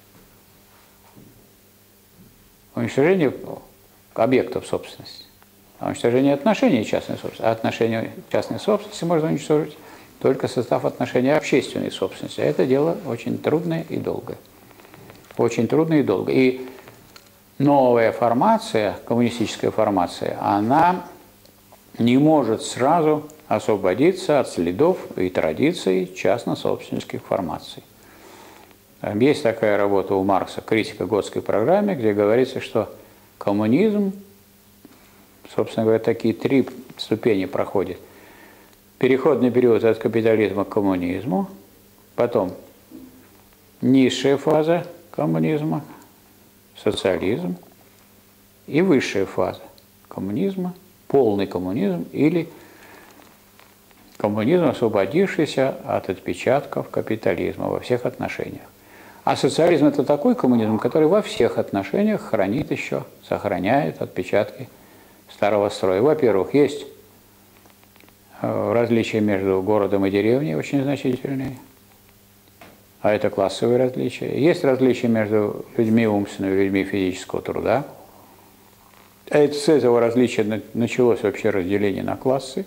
S1: уничтожение объектов собственности, а уничтожение отношений частной собственности. А отношения частной собственности можно уничтожить, только создав отношения общественной собственности. А это дело очень трудное и долгое. Очень трудно и долго. И новая формация, коммунистическая формация, она не может сразу освободиться от следов и традиций частно-собственнических формаций. Есть такая работа у Маркса «Критика Готской программы», где говорится, что коммунизм, собственно говоря, такие 3 ступени проходит. Переходный период от капитализма к коммунизму, потом низшая фаза коммунизма, социализм, и высшая фаза коммунизма, полный коммунизм или коммунизм, освободившийся от отпечатков капитализма во всех отношениях. А социализм – это такой коммунизм, который во всех отношениях хранит еще, сохраняет отпечатки старого строя. Во-первых, есть различия между городом и деревней очень значительные. А это классовые различия. Есть различия между людьми умственного и людьми физического труда. А с этого различия началось вообще разделение на классы.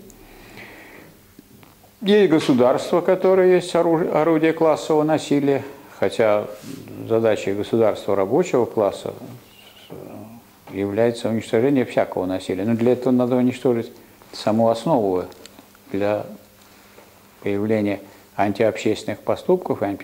S1: Есть государство, которое есть орудие классового насилия, хотя задачей государства рабочего класса является уничтожение всякого насилия. Но для этого надо уничтожить саму основу для появления антиобщественных поступков и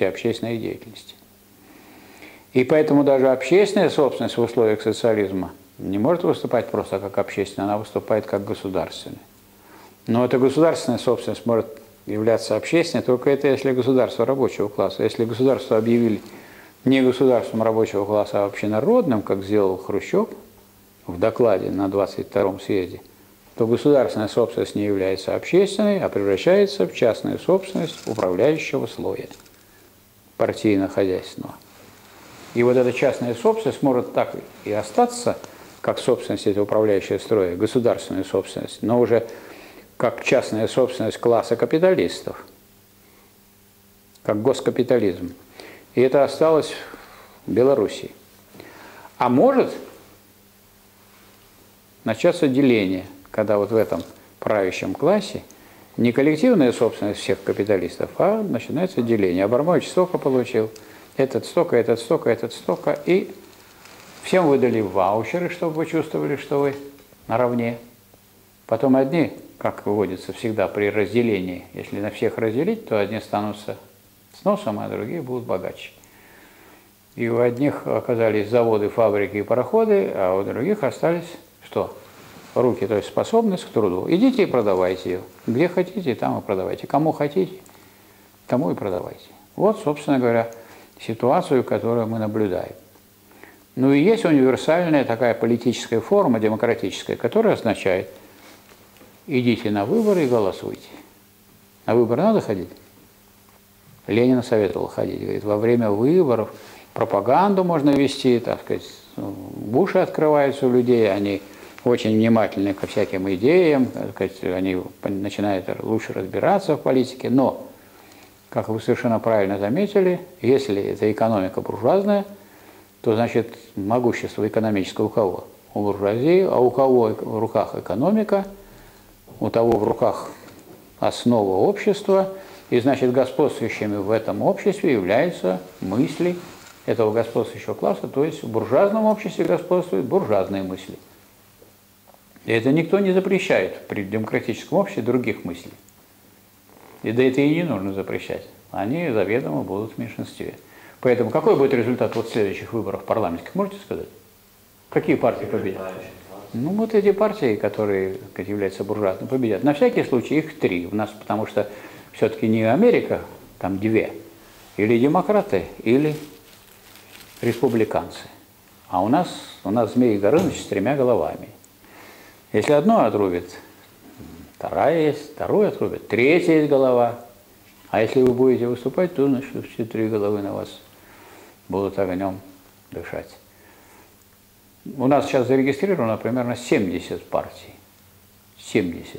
S1: антиобщественной деятельности. И поэтому даже общественная собственность в условиях социализма не может выступать просто как общественная, она выступает как государственная. Но эта государственная собственность может являться общественной, только это если государство рабочего класса. Если государство объявили не государством рабочего класса, а общенародным, как сделал Хрущев в докладе на 22-м съезде, то государственная собственность не является общественной, а превращается в частную собственность управляющего слоя партийно-хозяйственного. И вот эта частная собственность может так и остаться, как собственность этого управляющего строя, государственная собственность, но уже как частная собственность класса капиталистов, как госкапитализм. И это осталось в Белоруссии. А может начаться деление, когда вот в этом правящем классе не коллективная собственность всех капиталистов, а начинается деление. Абрамович столько получил, этот столько, этот столько, этот столько, и всем выдали ваучеры, чтобы вы чувствовали, что вы наравне. Потом одни, как выводится всегда при разделении, если на всех разделить, то одни станутся с носом, а другие будут богаче. И у одних оказались заводы, фабрики и пароходы, а у других остались что? Руки, то есть способность к труду. Идите и продавайте ее. Где хотите, там и продавайте. Кому хотите, тому и продавайте. Вот, собственно говоря, ситуацию, которую мы наблюдаем. Ну и есть универсальная такая политическая форма, демократическая, которая означает: идите на выборы и голосуйте. На выборы надо ходить? Ленин советовал ходить. Говорит, во время выборов пропаганду можно вести, так сказать, уши открываются у людей, они очень внимательны ко всяким идеям, так сказать, они начинают лучше разбираться в политике. Но, как вы совершенно правильно заметили, если это экономика буржуазная, то, значит, могущество экономическое у кого? У буржуазии, а у кого в руках экономика, у того в руках основа общества, и, значит, господствующими в этом обществе являются мысли этого господствующего класса, то есть в буржуазном обществе господствуют буржуазные мысли. И это никто не запрещает при демократическом обществе других мыслей. И да это и не нужно запрещать. Они заведомо будут в меньшинстве. Поэтому какой будет результат вот следующих выборов парламентских, можете сказать? Какие партии победят? Ну вот эти партии, которые являются буржуазными, победят. На всякий случай их 3 у нас, потому что все-таки не Америка, там 2. Или демократы, или республиканцы. А у нас Змей Горыныч с 3 головами. Если одно отрубит, вторая есть, вторую отрубит, третья есть голова. А если вы будете выступать, то, значит, все 3 головы на вас будут огнем дышать. У нас сейчас зарегистрировано примерно 70 партий. 70.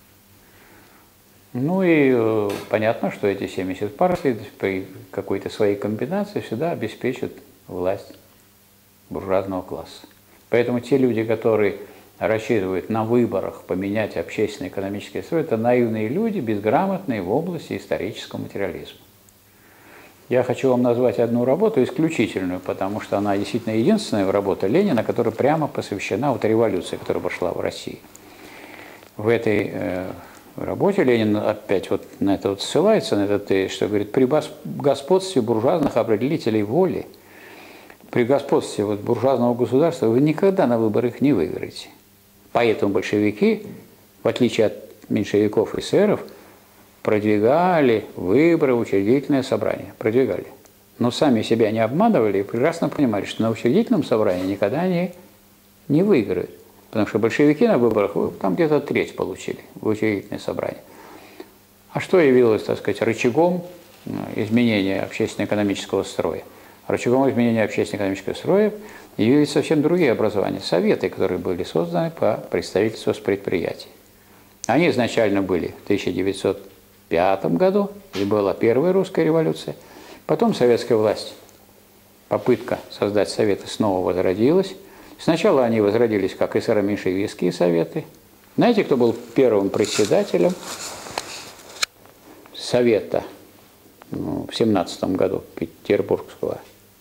S1: Ну и понятно, что эти 70 партий при какой-то своей комбинации всегда обеспечат власть буржуазного класса. Поэтому те люди, которые рассчитывают на выборах поменять общественно-экономический строй, это наивные люди, безграмотные в области исторического материализма. Я хочу вам назвать одну работу исключительную, потому что она действительно единственная работа Ленина, которая прямо посвящена вот революции, которая прошла в России. В этой работе Ленин опять вот на это вот ссылается, на это, что говорит, при господстве буржуазных определителей воли, при господстве вот буржуазного государства вы никогда на выборах не выиграете. Поэтому большевики, в отличие от меньшевиков и эсеров, продвигали выборы в учредительное собрание. Продвигали. Но сами себя не обманывали и прекрасно понимали, что на учредительном собрании никогда они не выиграют. Потому что большевики на выборах там где-то 1/3 получили в учредительное собрание. А что явилось, так сказать, рычагом изменения общественно-экономического строя? Рычагом изменения общественно-экономического строя явились совсем другие образования, советы, которые были созданы по представительству с предприятий. Они изначально были в 1905 году, и была первая русская революция. Потом советская власть, попытка создать советы снова возродилась. Сначала они возродились как эсеро-меньшевистские советы. Знаете, кто был первым председателем совета в 1917 году петербургского?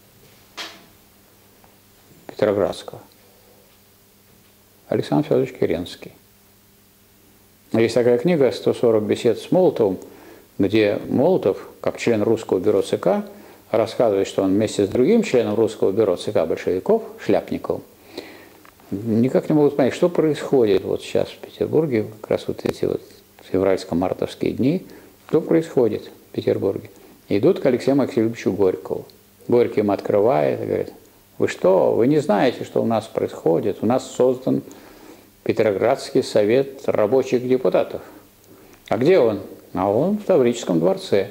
S1: Петроградского. Александр Федорович Керенский. Есть такая книга «140 бесед с Молотовым», где Молотов, как член русского бюро ЦК, рассказывает, что он вместе с другим членом русского бюро ЦК большевиков, Шляпниковым, никак не могут понять, что происходит вот сейчас в Петербурге, как раз вот эти вот февральско-мартовские дни, что происходит в Петербурге. Идут к Алексею Максимовичу Горькову. Горький им открывает и говорит: вы что, вы не знаете, что у нас происходит? У нас создан Петроградский совет рабочих депутатов. А где он? А он в Таврическом дворце.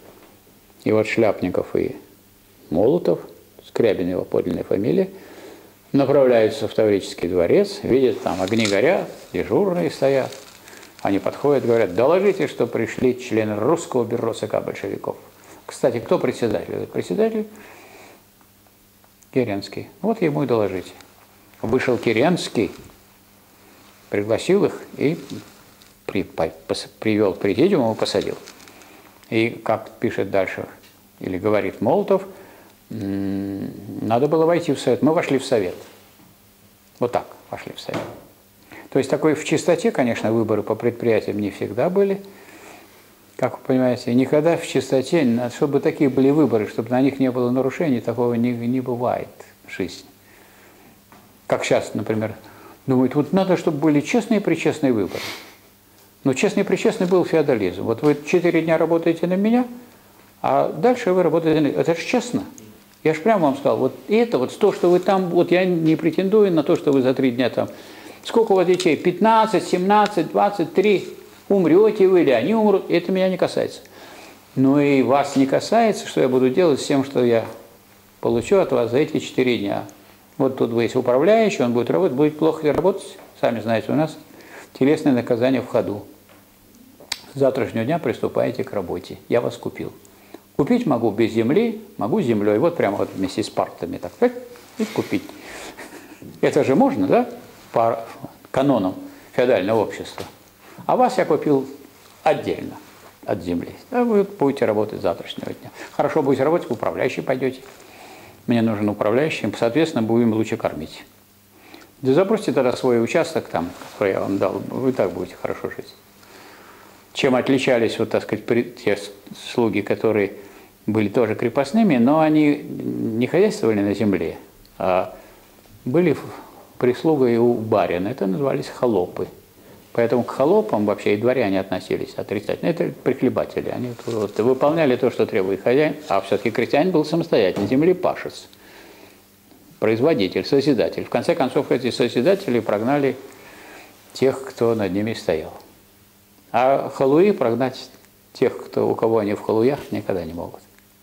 S1: И вот Шляпников и Молотов, Скрябин его подлинная фамилия, направляются в Таврический дворец, видят, там огни горят, дежурные стоят. Они подходят, говорят: доложите, что пришли члены Русского бюро ЦК большевиков. Кстати, кто председатель? Председатель Керенский. Вот ему и доложите. Вышел Керенский, пригласил их и привел к президиуму и посадил. И как пишет дальше, или говорит Молотов, надо было войти в совет. Мы вошли в совет. Вот так вошли в совет. То есть такой в чистоте, конечно, выборы по предприятиям не всегда были, как вы понимаете, никогда в чистоте, чтобы такие были выборы, чтобы на них не было нарушений, такого не бывает в жизни. Как сейчас, например, думают, вот надо, чтобы были честные и причестные выборы. Но честный и причестный был феодализм. Вот вы 4 дня работаете на меня, а дальше вы работаете на меня. Это же честно. Я же прямо вам сказал, вот это, вот то, что вы там, вот я не претендую на то, что вы за 3 дня там. Сколько у вас детей? 15, 17, 23. Умрете вы или они умрут, это меня не касается. Но и вас не касается, что я буду делать с тем, что я получу от вас за эти 4 дня. Вот тут вы есть управляющий, он будет работать, будет плохо работать. Сами знаете, у нас телесное наказание в ходу. С завтрашнего дня приступаете к работе. Я вас купил. Купить могу без земли, могу с землей. Вот прямо вот вместе с партами так и купить. Это же можно, да? По канонам феодального общества. А вас я купил отдельно от земли. Да, вы будете работать с завтрашнего дня. Хорошо будете работать, в управляющий пойдете. Мне нужен управляющий, соответственно, будем лучше кормить. Да забросьте тогда свой участок там, который я вам дал, вы так будете хорошо жить. Чем отличались, вот так сказать, те слуги, которые были тоже крепостными, но они не хозяйствовали на земле, а были прислугой у барина. Это назывались холопы. Поэтому к холопам вообще и дворяне относились отрицательно. Это прихлебатели. Они вот выполняли то, что требует хозяин, а все-таки крестьянин был самостоятельный, землепашец, производитель, созидатель. В конце концов, эти созидатели прогнали тех, кто над ними стоял. А халуи прогнать тех, у кого они в халуях, никогда не могут.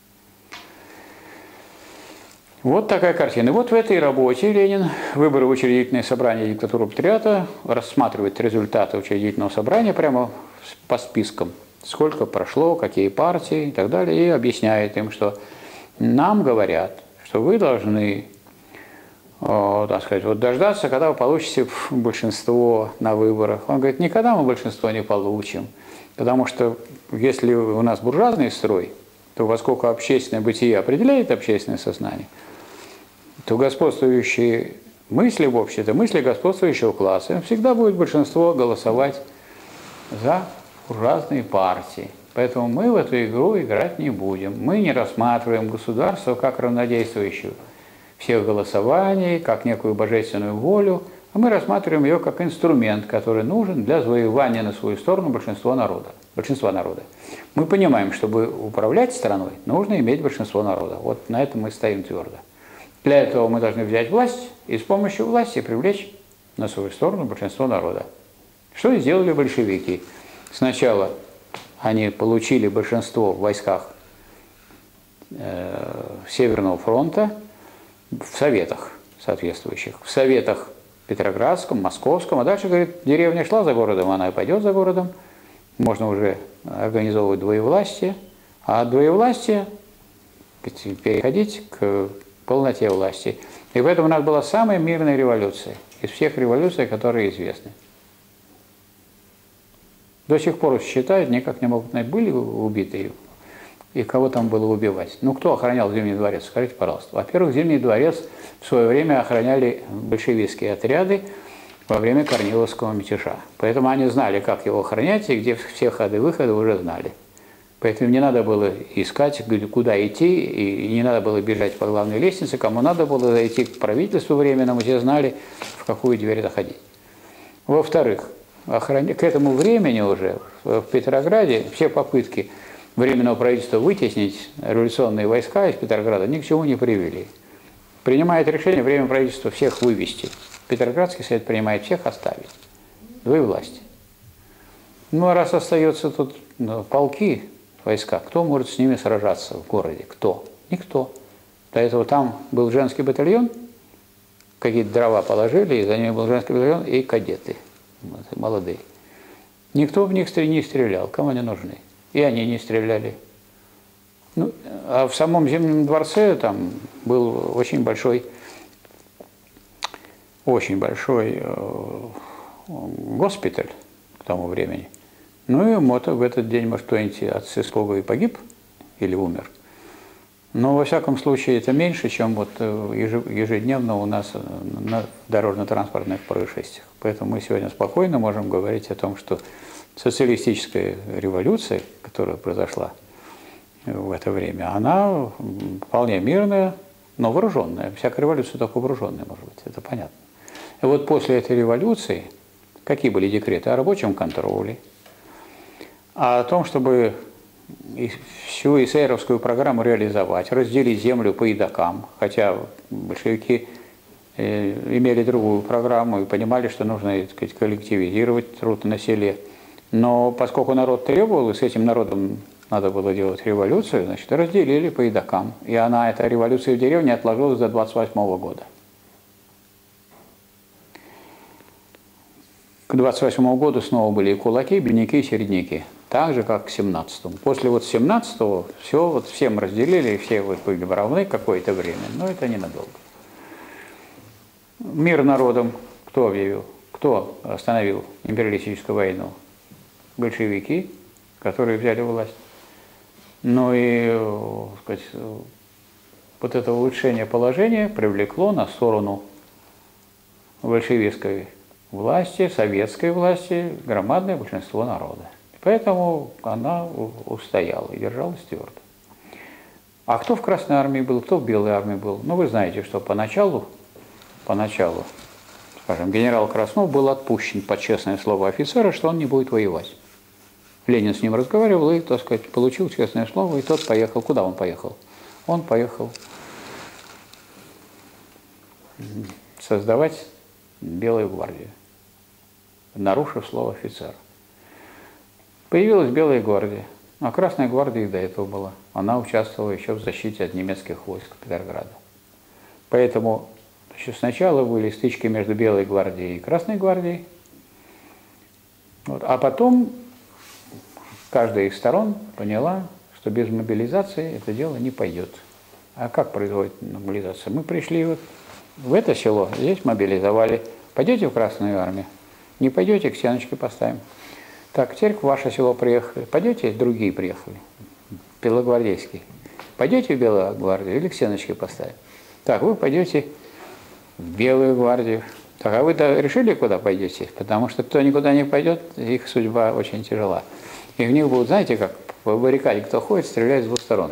S1: Вот такая картина. И вот в этой работе Ленин, выборы в учредительное собрание диктатуры пролетариата, рассматривает результаты учредительного собрания прямо по спискам. Сколько прошло, какие партии и так далее. И объясняет им, что нам говорят, что вы должны, так сказать, вот дождаться, когда вы получите большинство на выборах. Он говорит, никогда мы большинство не получим. Потому что если у нас буржуазный строй, то поскольку общественное бытие определяет общественное сознание, то господствующие мысли в обществе, мысли господствующего класса, всегда будет большинство голосовать за буржуазные партии. Поэтому мы в эту игру играть не будем. Мы не рассматриваем государство как равнодействующую всех голосований, как некую божественную волю, а мы рассматриваем ее как инструмент, который нужен для завоевания на свою сторону большинства народа. Мы понимаем, чтобы управлять страной, нужно иметь большинство народа. Вот на этом мы стоим твердо. Для этого мы должны взять власть и с помощью власти привлечь на свою сторону большинство народа. Что и сделали большевики. Сначала они получили большинство в войсках Северного фронта, в советах соответствующих, в советах Петроградском, Московском, а дальше, говорит, деревня шла за городом, она и пойдет за городом, можно уже организовывать двоевластие, а от двоевластия переходить к полноте власти. И поэтому у нас была самая мирная революция из всех революций, которые известны. До сих пор считают, никак не могут знать, были убиты и кого там было убивать. Ну, кто охранял Зимний дворец? Скажите, пожалуйста. Во-первых, Зимний дворец в свое время охраняли большевистские отряды во время Корниловского мятежа. Поэтому они знали, как его охранять, и где все ходы-выходы уже знали. Поэтому не надо было искать, куда идти, и не надо было бежать по главной лестнице. Кому надо было зайти к правительству временному, все знали, в какую дверь заходить. Во-вторых, к этому времени уже в Петрограде все попытки Временного правительства вытеснить революционные войска из Петрограда ни к чему не привели. Принимает решение Временное правительство всех вывести. Петроградский совет принимает всех оставить. Две власти. Ну, а раз остается тут полки, войска, кто может с ними сражаться в городе? Кто? Никто. До этого там был женский батальон, какие-то дрова положили, и за ними был женский батальон и кадеты, молодые. Никто в них не стрелял, кому они нужны. И они не стреляли. Ну, а в самом Зимнем дворце там был очень большой госпиталь к тому времени. Ну и в этот день, может, кто-нибудь от испуга и погиб или умер. Но, во всяком случае, это меньше, чем вот ежедневно у нас на дорожно-транспортных происшествиях. Поэтому мы сегодня спокойно можем говорить о том, что социалистическая революция, которая произошла в это время, она вполне мирная, но вооруженная. Всякая революция только вооруженная может быть, это понятно. И вот после этой революции какие были декреты? О рабочем контроле, о том, чтобы всю эсеровскую программу реализовать, разделить землю по едокам, хотя большевики имели другую программу и понимали, что нужно, так сказать, коллективизировать труд на селе. Но поскольку народ требовал, и с этим народом надо было делать революцию, значит, разделили по едокам. И эта революция в деревне отложилась до 28-го года. К 28-му году снова были и кулаки, и бедняки, и середняки. Так же, как к 17-му. После вот 17-го все, вот всем разделили, и все вот были равны какое-то время, но это ненадолго. Мир народом кто объявил? Кто остановил империалистическую войну? Большевики, которые взяли власть. Ну и, так сказать, вот это улучшение положения привлекло на сторону большевистской власти, советской власти громадное большинство народа. Поэтому она устояла и держалась твердо. А кто в Красной армии был, кто в Белой армии был? Ну, вы знаете, что поначалу, скажем, генерал Краснов был отпущен под честное слово офицера, что он не будет воевать. Ленин с ним разговаривал и, так сказать, получил честное слово, и тот поехал. Куда он поехал? Он поехал создавать Белую гвардию, нарушив слово офицера. Появилась Белая гвардия, а Красная гвардия и до этого была. Она участвовала еще в защите от немецких войск Петрограда. Поэтому сначала были стычки между Белой гвардией и Красной гвардией, вот, а потом каждая из сторон поняла, что без мобилизации это дело не пойдет. А как производит мобилизация? Мы пришли вот в это село, здесь мобилизовали. Пойдете в Красную армию? Не пойдете, к стеночке поставим. Так, теперь в ваше село приехали. Пойдете, другие приехали, белогвардейские. Пойдете в Белую гвардию или к стеночке поставим? Так, вы пойдете в Белую гвардию. Так, а вы-то решили, куда пойдете? Потому что кто никуда не пойдет, их судьба очень тяжела. И в них будут, знаете, как по баррикаде кто ходит, стреляет с двух сторон.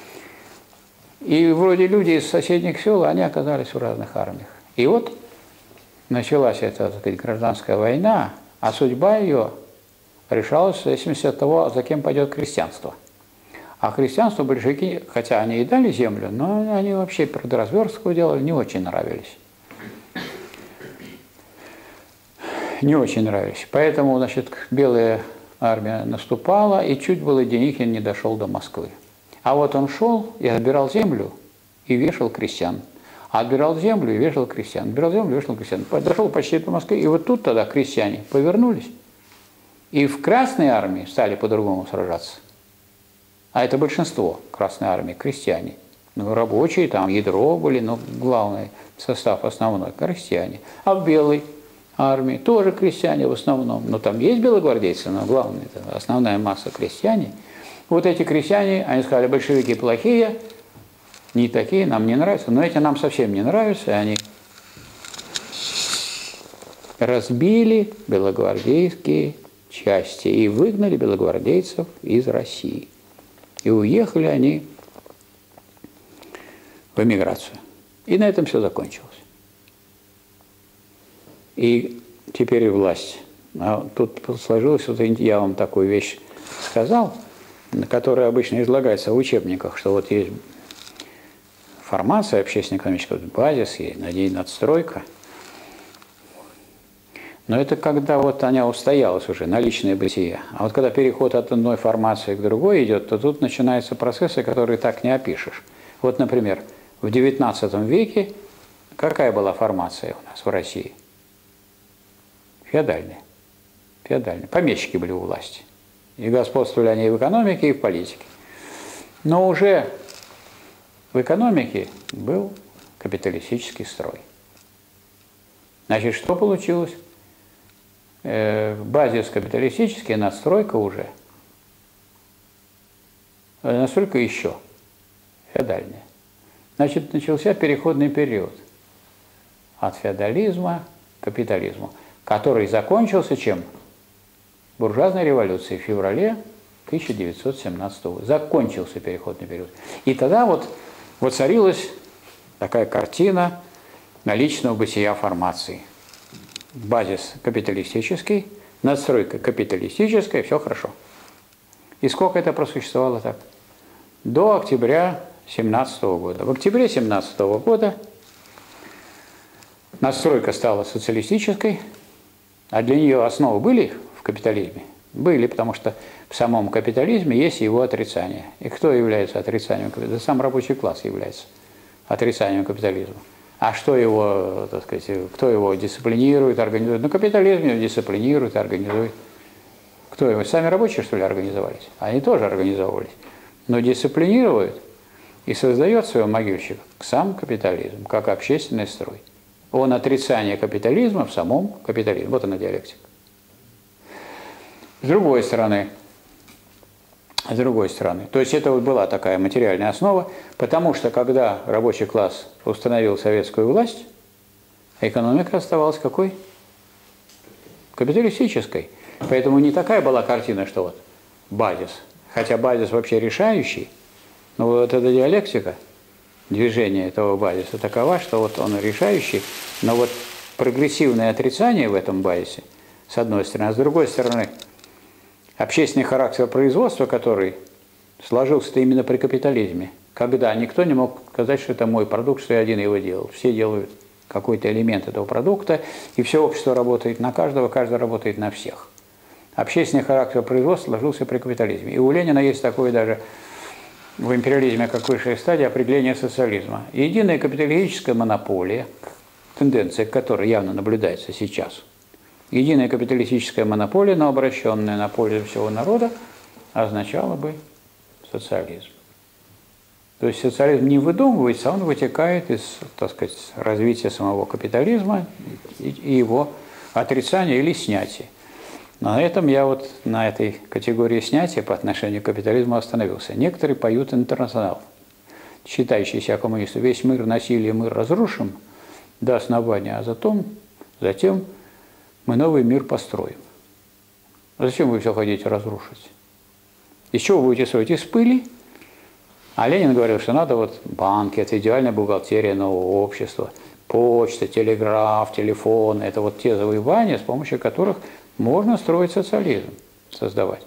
S1: И вроде люди из соседних сел, они оказались в разных армиях. И вот началась эта, так сказать, гражданская война, а судьба ее решалась в зависимости от того, за кем пойдет крестьянство. А крестьянство большевики, хотя они и дали землю, но они вообще продразверстку делали, не очень нравились. Не очень нравились. Поэтому, значит, Белая армия наступала, и чуть было Деникин не дошел до Москвы. А вот он шел и отбирал землю и вешал крестьян. Отбирал землю и вешал крестьян. Отбирал землю и вешал крестьян. Дошел почти до Москвы, и вот тут тогда крестьяне повернулись. И в Красной армии стали по-другому сражаться. А это большинство Красной армии, крестьяне. Ну, рабочие, там ядро были, но главный состав основной – крестьяне. А в Белой армии тоже крестьяне в основном. Но там есть белогвардейцы, но главное – это основная масса крестьяне. Вот эти крестьяне, они сказали, большевики плохие, не такие, нам не нравятся, но эти нам совсем не нравятся, и они разбили белогвардейские части и выгнали белогвардейцев из России. И уехали они в эмиграцию. И на этом все закончилось. И теперь и власть. А тут сложилось, вот я вам такую вещь сказал, которая обычно излагается в учебниках, что вот есть формация общественно-экономического, базис, и на ней надстройка. Но это когда вот она устоялась уже, наличное бытие. А вот когда переход от одной формации к другой идет, то тут начинаются процессы, которые так не опишешь. Вот, например, в XIX веке какая была формация у нас в России? Феодальная. Феодальная. Помещики были у власти. И господствовали они и в экономике, и в политике. Но уже в экономике был капиталистический строй. Значит, что получилось? Базис капиталистический, надстройка уже. Настройка еще феодальная. Значит, начался переходный период от феодализма к капитализму, который закончился чем? Буржуазной революцией в феврале 1917 года. Закончился переходный период. И тогда вот воцарилась такая картина наличного бытия формации. Базис капиталистический, надстройка капиталистическая, все хорошо. И сколько это просуществовало так? До октября 1917 года. В октябре 1917 года надстройка стала социалистической, а для нее основы были в капитализме? Были, потому что в самом капитализме есть его отрицание. И кто является отрицанием капитализма? Да сам рабочий класс является отрицанием капитализма. А что его, так сказать, кто его дисциплинирует, организует? Ну, капитализм его дисциплинирует, организует. Кто его? Сами рабочие, что ли, организовались? Они тоже организовывались. Но дисциплинирует и создает своего могильщика сам капитализм, как общественный строй. Он отрицание капитализма в самом капитализме. Вот она диалектика. С другой стороны, то есть это вот была такая материальная основа, потому что когда рабочий класс установил советскую власть, экономика оставалась какой? Капиталистической. Поэтому не такая была картина, что вот базис, хотя базис вообще решающий, но вот эта диалектика, движение этого базиса такова, что вот он решающий, но вот прогрессивное отрицание в этом базисе, с одной стороны, а с другой стороны, общественный характер производства, который сложился-то именно при капитализме, когда никто не мог сказать, что это мой продукт, что я один его делал. Все делают какой-то элемент этого продукта, и все общество работает на каждого, каждый работает на всех. Общественный характер производства сложился при капитализме. И у Ленина есть такое даже в империализме, как высшая стадия, определение социализма. Единая капиталистическая монополия, тенденция к которой явно наблюдается сейчас, единая капиталистическая монополия, но обращенная на пользу всего народа, означала бы социализм. То есть социализм не выдумывается, он вытекает из, так сказать, развития самого капитализма и его отрицания или снятия. Но на этом я вот на этой категории снятия по отношению к капитализму остановился. Некоторые поют «Интернационал», считающие себя коммунистами. Весь мир, насилие мы разрушим до основания, а затем мы новый мир построим. А зачем вы все хотите разрушить? Из чего вы будете строить? Из пыли? А Ленин говорил, что надо вот банки, это идеальная бухгалтерия нового общества, почта, телеграф, телефон, это вот те завоевания, с помощью которых можно строить социализм, создавать.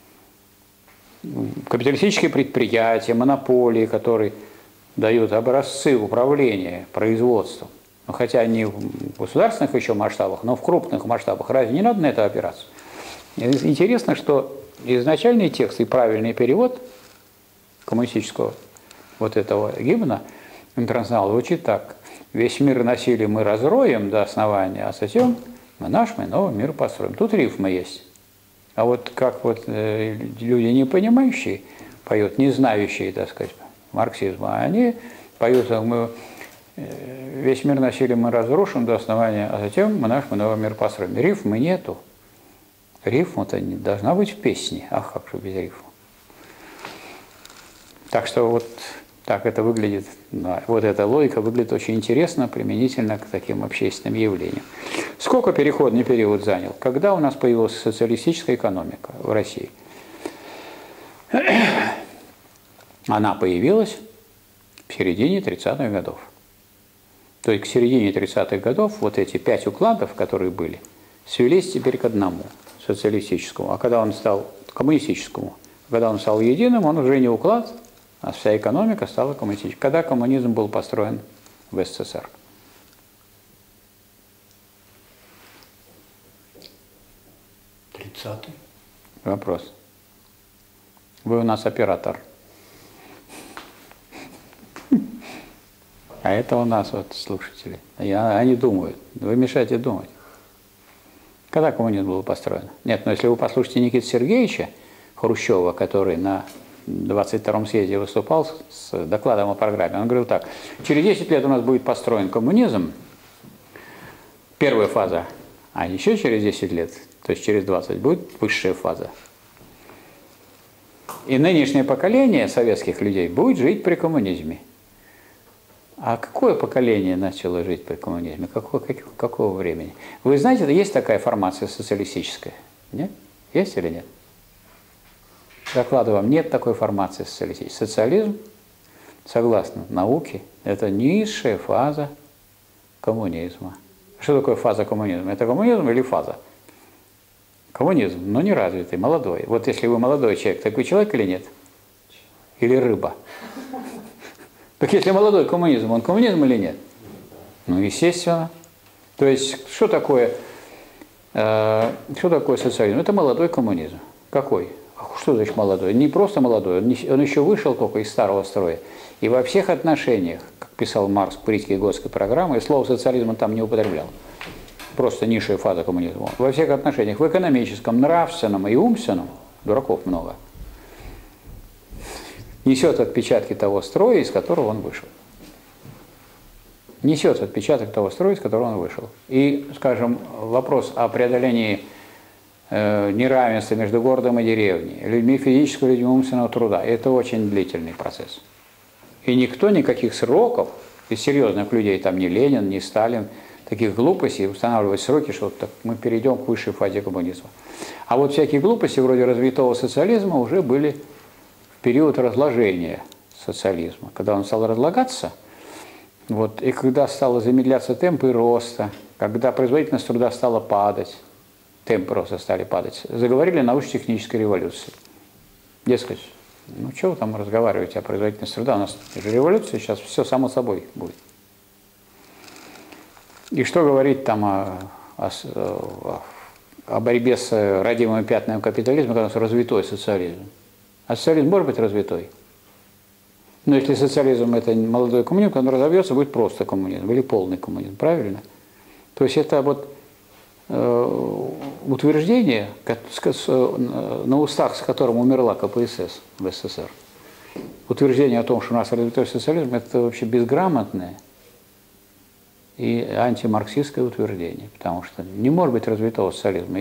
S1: Капиталистические предприятия, монополии, которые дают образцы управления производством, ну, хотя не в государственных еще масштабах, но в крупных масштабах. Разве не надо на это опираться? Интересно, что изначальный текст и правильный перевод коммунистического вот этого гимна «Интернационал» звучит так. «Весь мир насилия мы разроем до основания, а затем мы новый мир построим». Тут рифма есть. А вот как вот люди, не понимающие, поют, не знающие, так сказать, марксизма, они поют, мы весь мир насилия мы разрушим до основания, а затем мы новый мир построим. Рифмы нету. Рифма-то не должна быть в песне. Ах, как же без рифма. Так что вот так это выглядит, да, вот эта логика выглядит очень интересно применительно к таким общественным явлениям. Сколько переходный период занял? Когда у нас появилась социалистическая экономика в России? Она появилась в середине 30-х годов. То есть к середине 30-х годов вот эти 5 укладов, которые были, свелись теперь к одному, социалистическому. А когда он стал коммунистическому, когда он стал единым, он уже не уклад, а вся экономика стала коммунистической. Когда коммунизм был построен в СССР? Вопрос. Вы у нас оператор. А это у нас вот слушатели. Они думают. Вы мешаете думать. Когда коммунизм был построен? Нет, но если вы послушаете Никиту Сергеевича Хрущева, который на 22-м съезде выступал с докладом о программе, он говорил так: через 10 лет у нас будет построен коммунизм, первая фаза, а еще через 10 лет, то есть через 20, будет высшая фаза. И нынешнее поколение советских людей будет жить при коммунизме. А какое поколение начало жить при коммунизме? Какого времени? Вы знаете, есть такая формация социалистическая? Нет? Есть или нет? Докладываю вам, нет такой формации социалистической. Социализм, согласно науке, это низшая фаза коммунизма. Что такое фаза коммунизма? Это коммунизм или фаза? Коммунизм, но не развитый, молодой. Вот если вы молодой человек, такой человек или нет? Или рыба? Так если молодой коммунизм, он коммунизм или нет? Ну, естественно. То есть, что такое социализм? Это молодой коммунизм. Какой? Что значит молодой? Не просто молодой, он еще вышел только из старого строя. И во всех отношениях, как писал Маркс в критике Готской программы, и слово социализм он там не употреблял. Просто низшая фаза коммунизма. Во всех отношениях, в экономическом, нравственном и умственном, дураков много, несет отпечатки того строя, из которого он вышел. Несет отпечаток того строя, из которого он вышел. И, скажем, вопрос о преодолении неравенства между городом и деревней, людьми физического, людьми умственного труда, это очень длительный процесс. И никто никаких сроков, из серьезных людей, там ни Ленин, ни Сталин, таких глупостей устанавливать сроки, что вот мы перейдем к высшей фазе коммунизма. А вот всякие глупости вроде развитого социализма уже были в период разложения социализма. Когда он стал разлагаться, вот, и когда стало замедляться темпы роста, когда производительность труда стала падать, темпы роста стали падать, заговорили о научно-технической революции. Дескать, ну что вы там разговариваете о производительности труда, у нас же революция, сейчас все само собой будет. И что говорить там о борьбе с родимыми пятнами капитализма, когда у нас развитой социализм? А социализм может быть развитой? Но если социализм – это молодой коммунизм, когда он разовьется, будет просто коммунизм или полный коммунизм, правильно? То есть это вот утверждение, на устах с которым умерла КПСС в СССР, утверждение о том, что у нас развитой социализм, это вообще безграмотное и антимарксистское утверждение, потому что не может быть развитого социализма.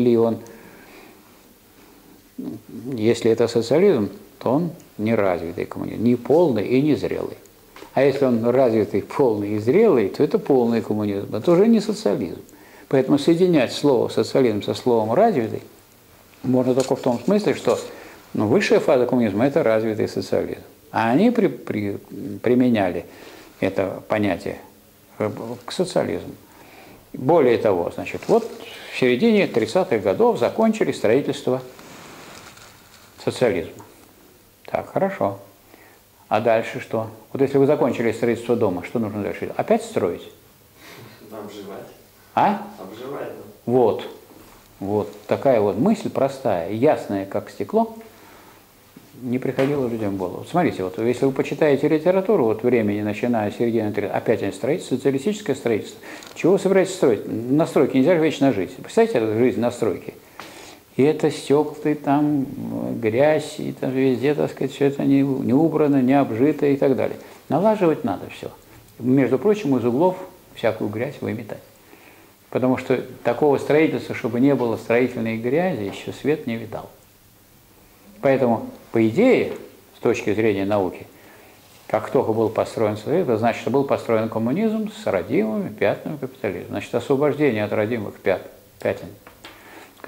S1: Если это социализм, то он не развитый коммунизм, не полный и не зрелый. А если он развитый, полный и зрелый, то это полный коммунизм, это уже не социализм. Поэтому соединять слово социализм со словом развитый можно только в том смысле, что высшая фаза коммунизма – это развитый социализм. А они применяли это понятие к социализму. Более того, значит, вот в середине 30-х годов закончили строительство социализма. Так, хорошо. А дальше что? Вот если вы закончили строительство дома, что нужно дальше? Опять строить?
S2: Обживать.
S1: А?
S2: Обживать.
S1: Вот. Вот такая вот мысль простая, ясная, как стекло, не приходила людям в голову. Смотрите, вот если вы почитаете литературу, вот времени, начиная с середины 30, опять они строительство, социалистическое строительство. Чего вы собираетесь строить? На стройке нельзя же вечно жить. Представьте, это жизнь на стройке. И это стекла, там грязь, и там везде, так сказать, все это не убрано, не обжито и так далее. Налаживать надо все. Между прочим, из углов всякую грязь выметать. Потому что такого строительства, чтобы не было строительной грязи, еще свет не видал. Поэтому, по идее, с точки зрения науки, как только был построен социализм, это значит, что был построен коммунизм с родимыми пятнами капитализма. Значит, освобождение от родимых пятен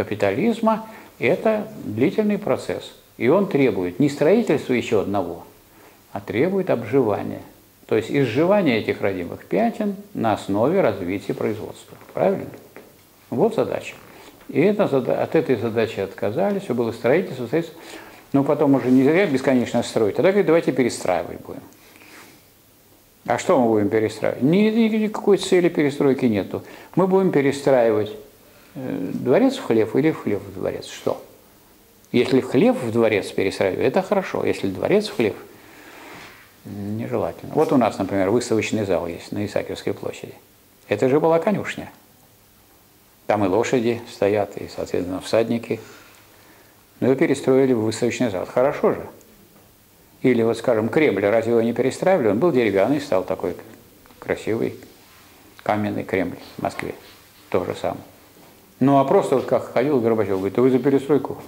S1: капитализма – это длительный процесс. И он требует не строительства еще одного, а требует обживания. То есть изживания этих родимых пятен на основе развития производства. Правильно? Вот задача. И от этой задачи отказались, все было строительство, но потом уже нельзя бесконечно строить. Тогда говорят, давайте перестраивать будем. А что мы будем перестраивать? Никакой цели перестройки нету. Мы будем перестраивать дворец в хлев или в хлев в дворец. Что? Если хлев в дворец перестраивать, это хорошо. Если дворец в хлев, нежелательно. Вот у нас, например, выставочный зал есть на Исаакиевской площади. Это же была конюшня. Там и лошади стоят, и, соответственно, всадники. Но его перестроили в выставочный зал. Хорошо же. Или вот, скажем, Кремль, разве его не перестраивали? Он был деревянный, стал такой красивый каменный Кремль в Москве. То же самое. Ну, а просто вот как ходил Горбачев, говорит, вы за перестройку?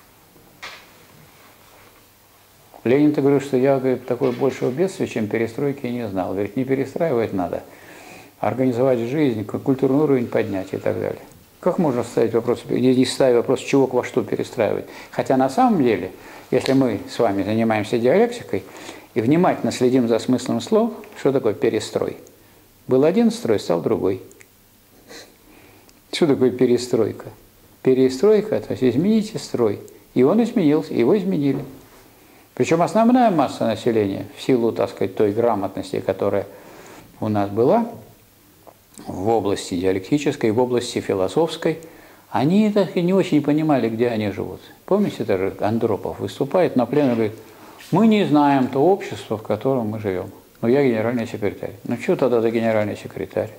S1: Ленин-то говорит, что я, говорит, такое большего бедствия, чем перестройки, не знал. Говорит, не перестраивать надо, организовать жизнь, культурный уровень поднять и так далее. Как можно ставить вопрос, не ставить вопрос, чего во что перестраивать? Хотя на самом деле, если мы с вами занимаемся диалектикой и внимательно следим за смыслом слов, что такое перестрой? Был один строй, стал другой. Что такое перестройка? Перестройка, то есть измените строй. И он изменился, его изменили. Причем основная масса населения, в силу, так сказать, той грамотности, которая у нас была, в области диалектической, в области философской, они так и не очень понимали, где они живут. Помните, даже Андропов выступает на пленуме и говорит, мы не знаем то общество, в котором мы живем. Но я генеральный секретарь. Ну что тогда ты генеральный секретарь?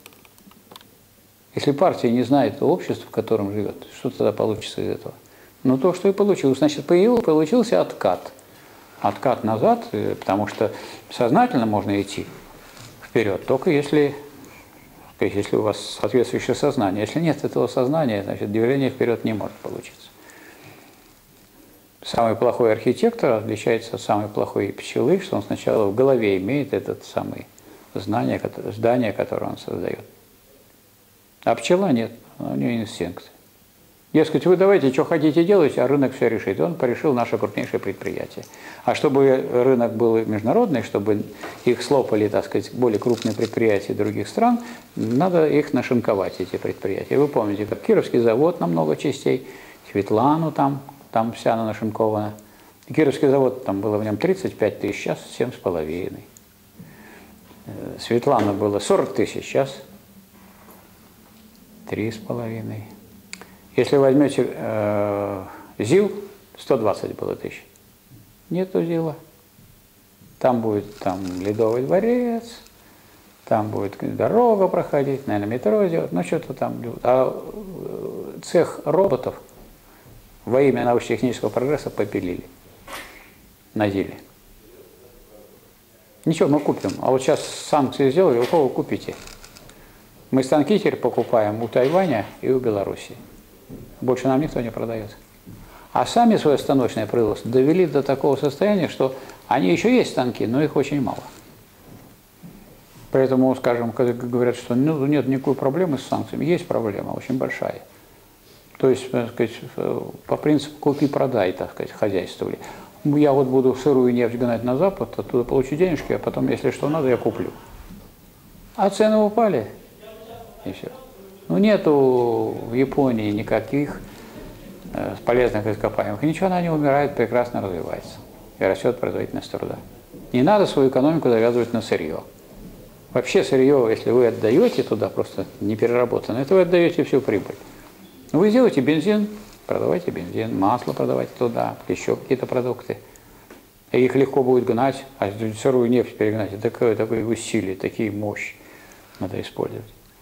S1: Если партия не знает то общество, в котором живет, что тогда получится из этого? Ну то, что и получилось. Значит, получился откат. Откат назад, потому что сознательно можно идти вперед, только если у вас соответствующее сознание. Если нет этого сознания, значит, движение вперед не может получиться. Самый плохой архитектор отличается от самой плохой пчелы, что он сначала в голове имеет этот самый здание, которое он создает. А пчела нет, у нее инстинкт. Дескать, вы давайте, что хотите делать, а рынок все решит. И он порешил наше крупнейшее предприятие. А чтобы рынок был международный, чтобы их слопали, так сказать, более крупные предприятия других стран, надо их нашинковать, эти предприятия. Вы помните, как Кировский завод на много частей, Светлану там вся она нашинкована. И Кировский завод, там было в нем 35 тысяч, сейчас 7,5. Светлана было 40 тысяч, сейчас 3,5. Если возьмете ЗИЛ, 120 было тысяч. Нету ЗИЛа. Там будет Ледовый дворец, там будет дорога проходить, наверное, метро сделать, ну что-то там. А цех роботов во имя научно-технического прогресса попилили на ЗИЛе. Ничего, мы купим. А вот сейчас санкции сделали, у кого купите? Мы станки теперь покупаем у Тайваня и у Белоруссии. Больше нам никто не продает. А сами свое станочное производство довели до такого состояния, что они еще есть станки, но их очень мало. Поэтому, скажем, когда говорят, что нет никакой проблемы с санкциями, есть проблема, очень большая. То есть, так сказать, по принципу купи-продай, так сказать, хозяйствовали. Я вот буду сырую нефть гнать на Запад, оттуда получу денежки, а потом, если что надо, я куплю. А цены упали, и все. Ну, нету в Японии никаких полезных ископаемых. Ничего, она не умирает, прекрасно развивается. И растет производительность труда. Не надо свою экономику завязывать на сырье. Вообще сырье, если вы отдаете туда, просто не переработанное, то вы отдаете всю прибыль. Вы сделаете бензин, продавайте бензин, масло продавайте туда, еще какие-то продукты. И их легко будет гнать, а сырую нефть перегнать. Это такое усилие, такие мощи надо использовать.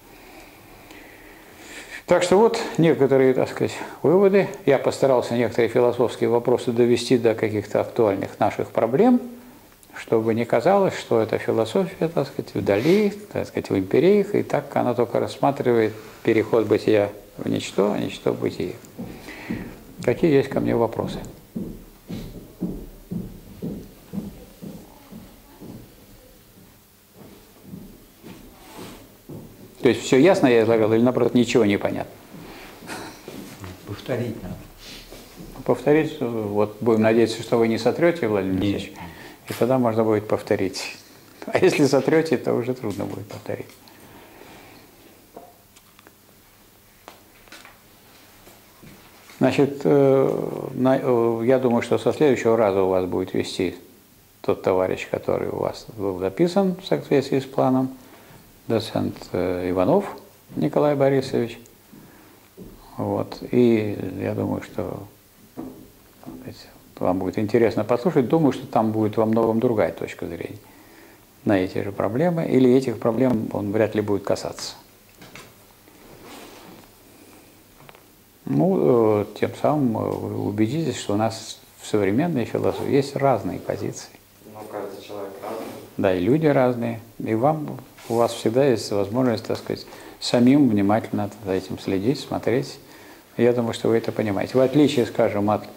S1: Так что вот некоторые, так сказать, выводы. Я постарался некоторые философские вопросы довести до каких-то актуальных наших проблем, чтобы не казалось, что эта философия, так сказать, вдали, так сказать, в империях, и так она только рассматривает переход бытия в ничто, а ничто в бытие. Какие есть ко мне вопросы? То есть все ясно я излагал, или наоборот ничего не понятно?
S3: Повторить надо.
S1: Повторить, вот будем надеяться, что вы не сотрете, Владимир Алексеевич. И тогда можно будет повторить. А если сотрете, то уже трудно будет повторить. Значит, я думаю, что со следующего раза у вас будет вести тот товарищ, который у вас был записан в соответствии с планом, доцент Иванов Николай Борисович. Вот. И я думаю, что вам будет интересно послушать. Думаю, что там будет во многом другая точка зрения на эти же проблемы, или этих проблем он вряд ли будет касаться. Ну, тем самым вы убедитесь, что у нас в современной философии есть разные позиции.
S2: Но каждый человек разный.
S1: Да, и люди разные. И у вас всегда есть возможность, так сказать, самим внимательно за этим следить, смотреть. Я думаю, что вы это понимаете. В отличие, скажем, от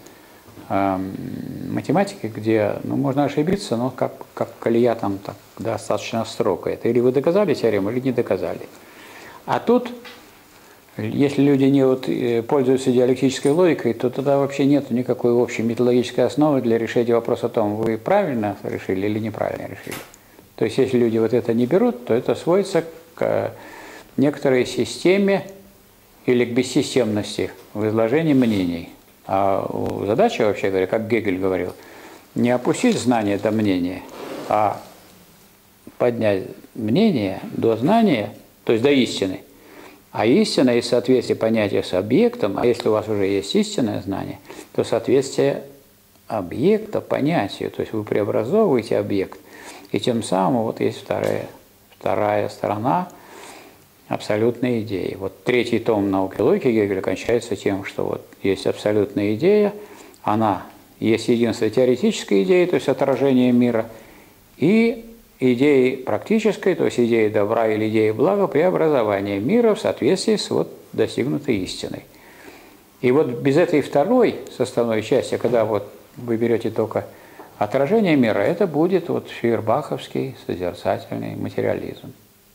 S1: математики, где можно ошибиться, но как колея там так достаточно строгая. Это или вы доказали теорему, или не доказали. А тут, если люди не пользуются диалектической логикой, то тогда вообще нет никакой общей методологической основы для решения вопроса о том, вы правильно решили или неправильно решили. То есть, если люди это не берут, то это сводится к некоторой системе или к бессистемности в изложении мнений. А задача, вообще говоря, как Гегель говорил, не опустить знание до мнения, а поднять мнение до знания, то есть до истины. А истина и соответствие понятия с объектом, а если у вас уже есть истинное знание, то соответствие объекта понятию, то есть вы преобразовываете объект, и тем самым есть вторая сторона абсолютной идеи. Третий том науки логики Гегеля кончается тем, что есть абсолютная идея, она есть единство теоретической идеи, то есть отражение мира, и идеи практической, то есть идеи добра или идеи блага, преобразования мира в соответствии с достигнутой истиной. И без этой второй составной части, когда вы берете только отражение мира, это будет фейербаховский созерцательный материализм.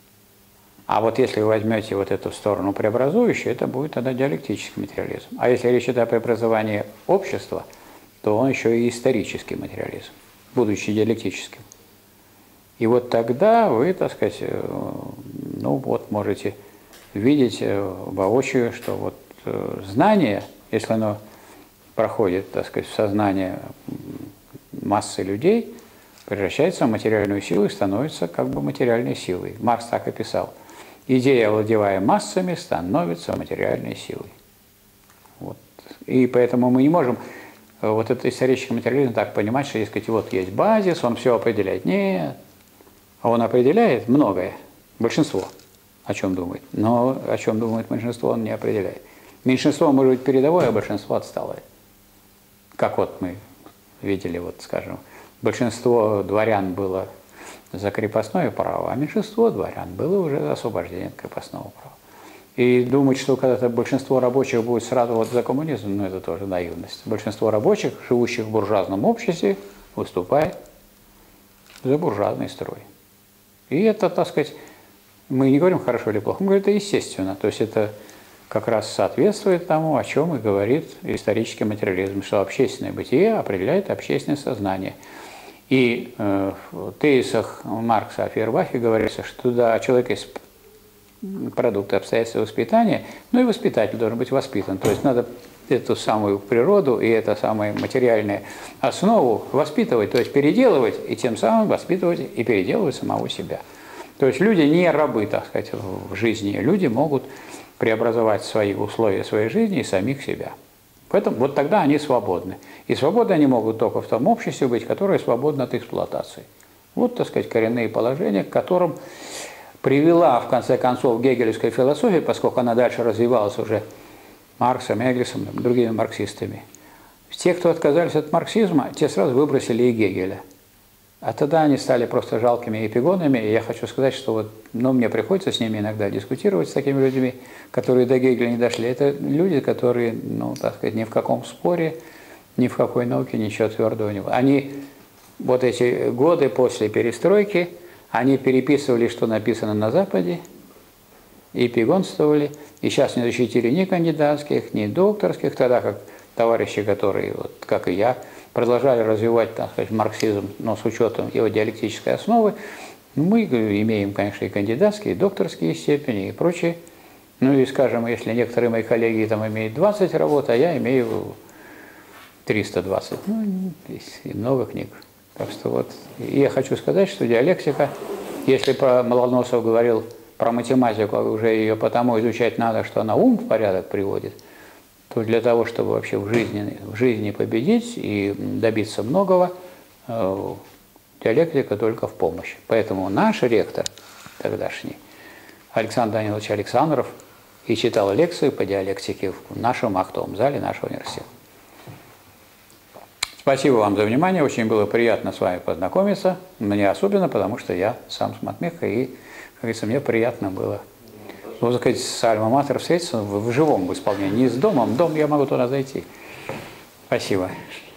S1: А если вы возьмете эту сторону преобразующую, это будет тогда диалектический материализм. А если речь идет о преобразовании общества, то он еще и исторический материализм, будучи диалектическим. И тогда вы, так сказать, можете видеть воочию, что знание, если оно проходит, так сказать, в сознание массы людей, превращается в материальную силу и становится материальной силой. Маркс так и писал. Идея, овладевая массами, становится материальной силой. И поэтому мы не можем этот исторический материализм так понимать, что, дескать, есть базис, он все определяет. Нет. Он определяет многое, большинство, о чем думает. Но о чем думает меньшинство, он не определяет. Меньшинство может быть передовое, а большинство отсталое. Как мы видели, скажем, большинство дворян было за крепостное право, а меньшинство дворян было уже за освобождение от крепостного права. И думать, что когда-то большинство рабочих будет сразу за коммунизм, это тоже наивность. Большинство рабочих, живущих в буржуазном обществе, выступает за буржуазный строй. И это, так сказать, мы не говорим хорошо или плохо, мы говорим, это естественно. То есть это как раз соответствует тому, о чем и говорит исторический материализм, что общественное бытие определяет общественное сознание. И в тезисах Маркса о Фейербахе говорится, что человек есть продукт обстоятельства воспитания, и воспитатель должен быть воспитан. То есть надо эту самую природу и эту самую материальную основу воспитывать, то есть переделывать, и тем самым воспитывать и переделывать самого себя. То есть люди не рабы, так сказать, в жизни. Люди могут преобразовать свои условия своей жизни и самих себя. Поэтому тогда они свободны. И свободны они могут только в том обществе быть, которое свободно от эксплуатации. Так сказать, коренные положения, к которым привела, в конце концов, гегелевская философия, поскольку она дальше развивалась уже Марксом, Энгельсом, другими марксистами. Те, кто отказались от марксизма, те сразу выбросили и Гегеля. А тогда они стали просто жалкими эпигонами, и я хочу сказать, что мне приходится с ними иногда дискутировать, с такими людьми, которые до Гегеля не дошли. Это люди, которые, так сказать, ни в каком споре, ни в какой науке ничего твердого не было. Они эти годы после перестройки, они переписывали, что написано на Западе, и эпигонствовали, и сейчас не защитили ни кандидатских, ни докторских, тогда как товарищи, которые, как и я, продолжали развивать, так сказать, марксизм, но с учетом его диалектической основы. Мы имеем, конечно, и кандидатские, и докторские степени, и прочее. Ну и, скажем, если некоторые мои коллеги там имеют 20 работ, а я имею 320. Ну, есть и много книг. Так что вот, и я хочу сказать, что диалектика, если про Молоносов говорил, про математику, уже ее потому изучать надо, что она ум в порядок приводит, то для того, чтобы вообще в жизни победить и добиться многого, диалектика только в помощь. Поэтому наш ректор тогдашний, Александр Данилович Александров, и читал лекции по диалектике в нашем актовом зале нашего университета. Спасибо вам за внимание, очень было приятно с вами познакомиться, мне особенно, потому что я сам с Матмеха, и, как говорится, мне приятно было, вот, так сказать, с альма-матер встретиться в живом исполнении, не с домом, дом я могу туда зайти. Спасибо.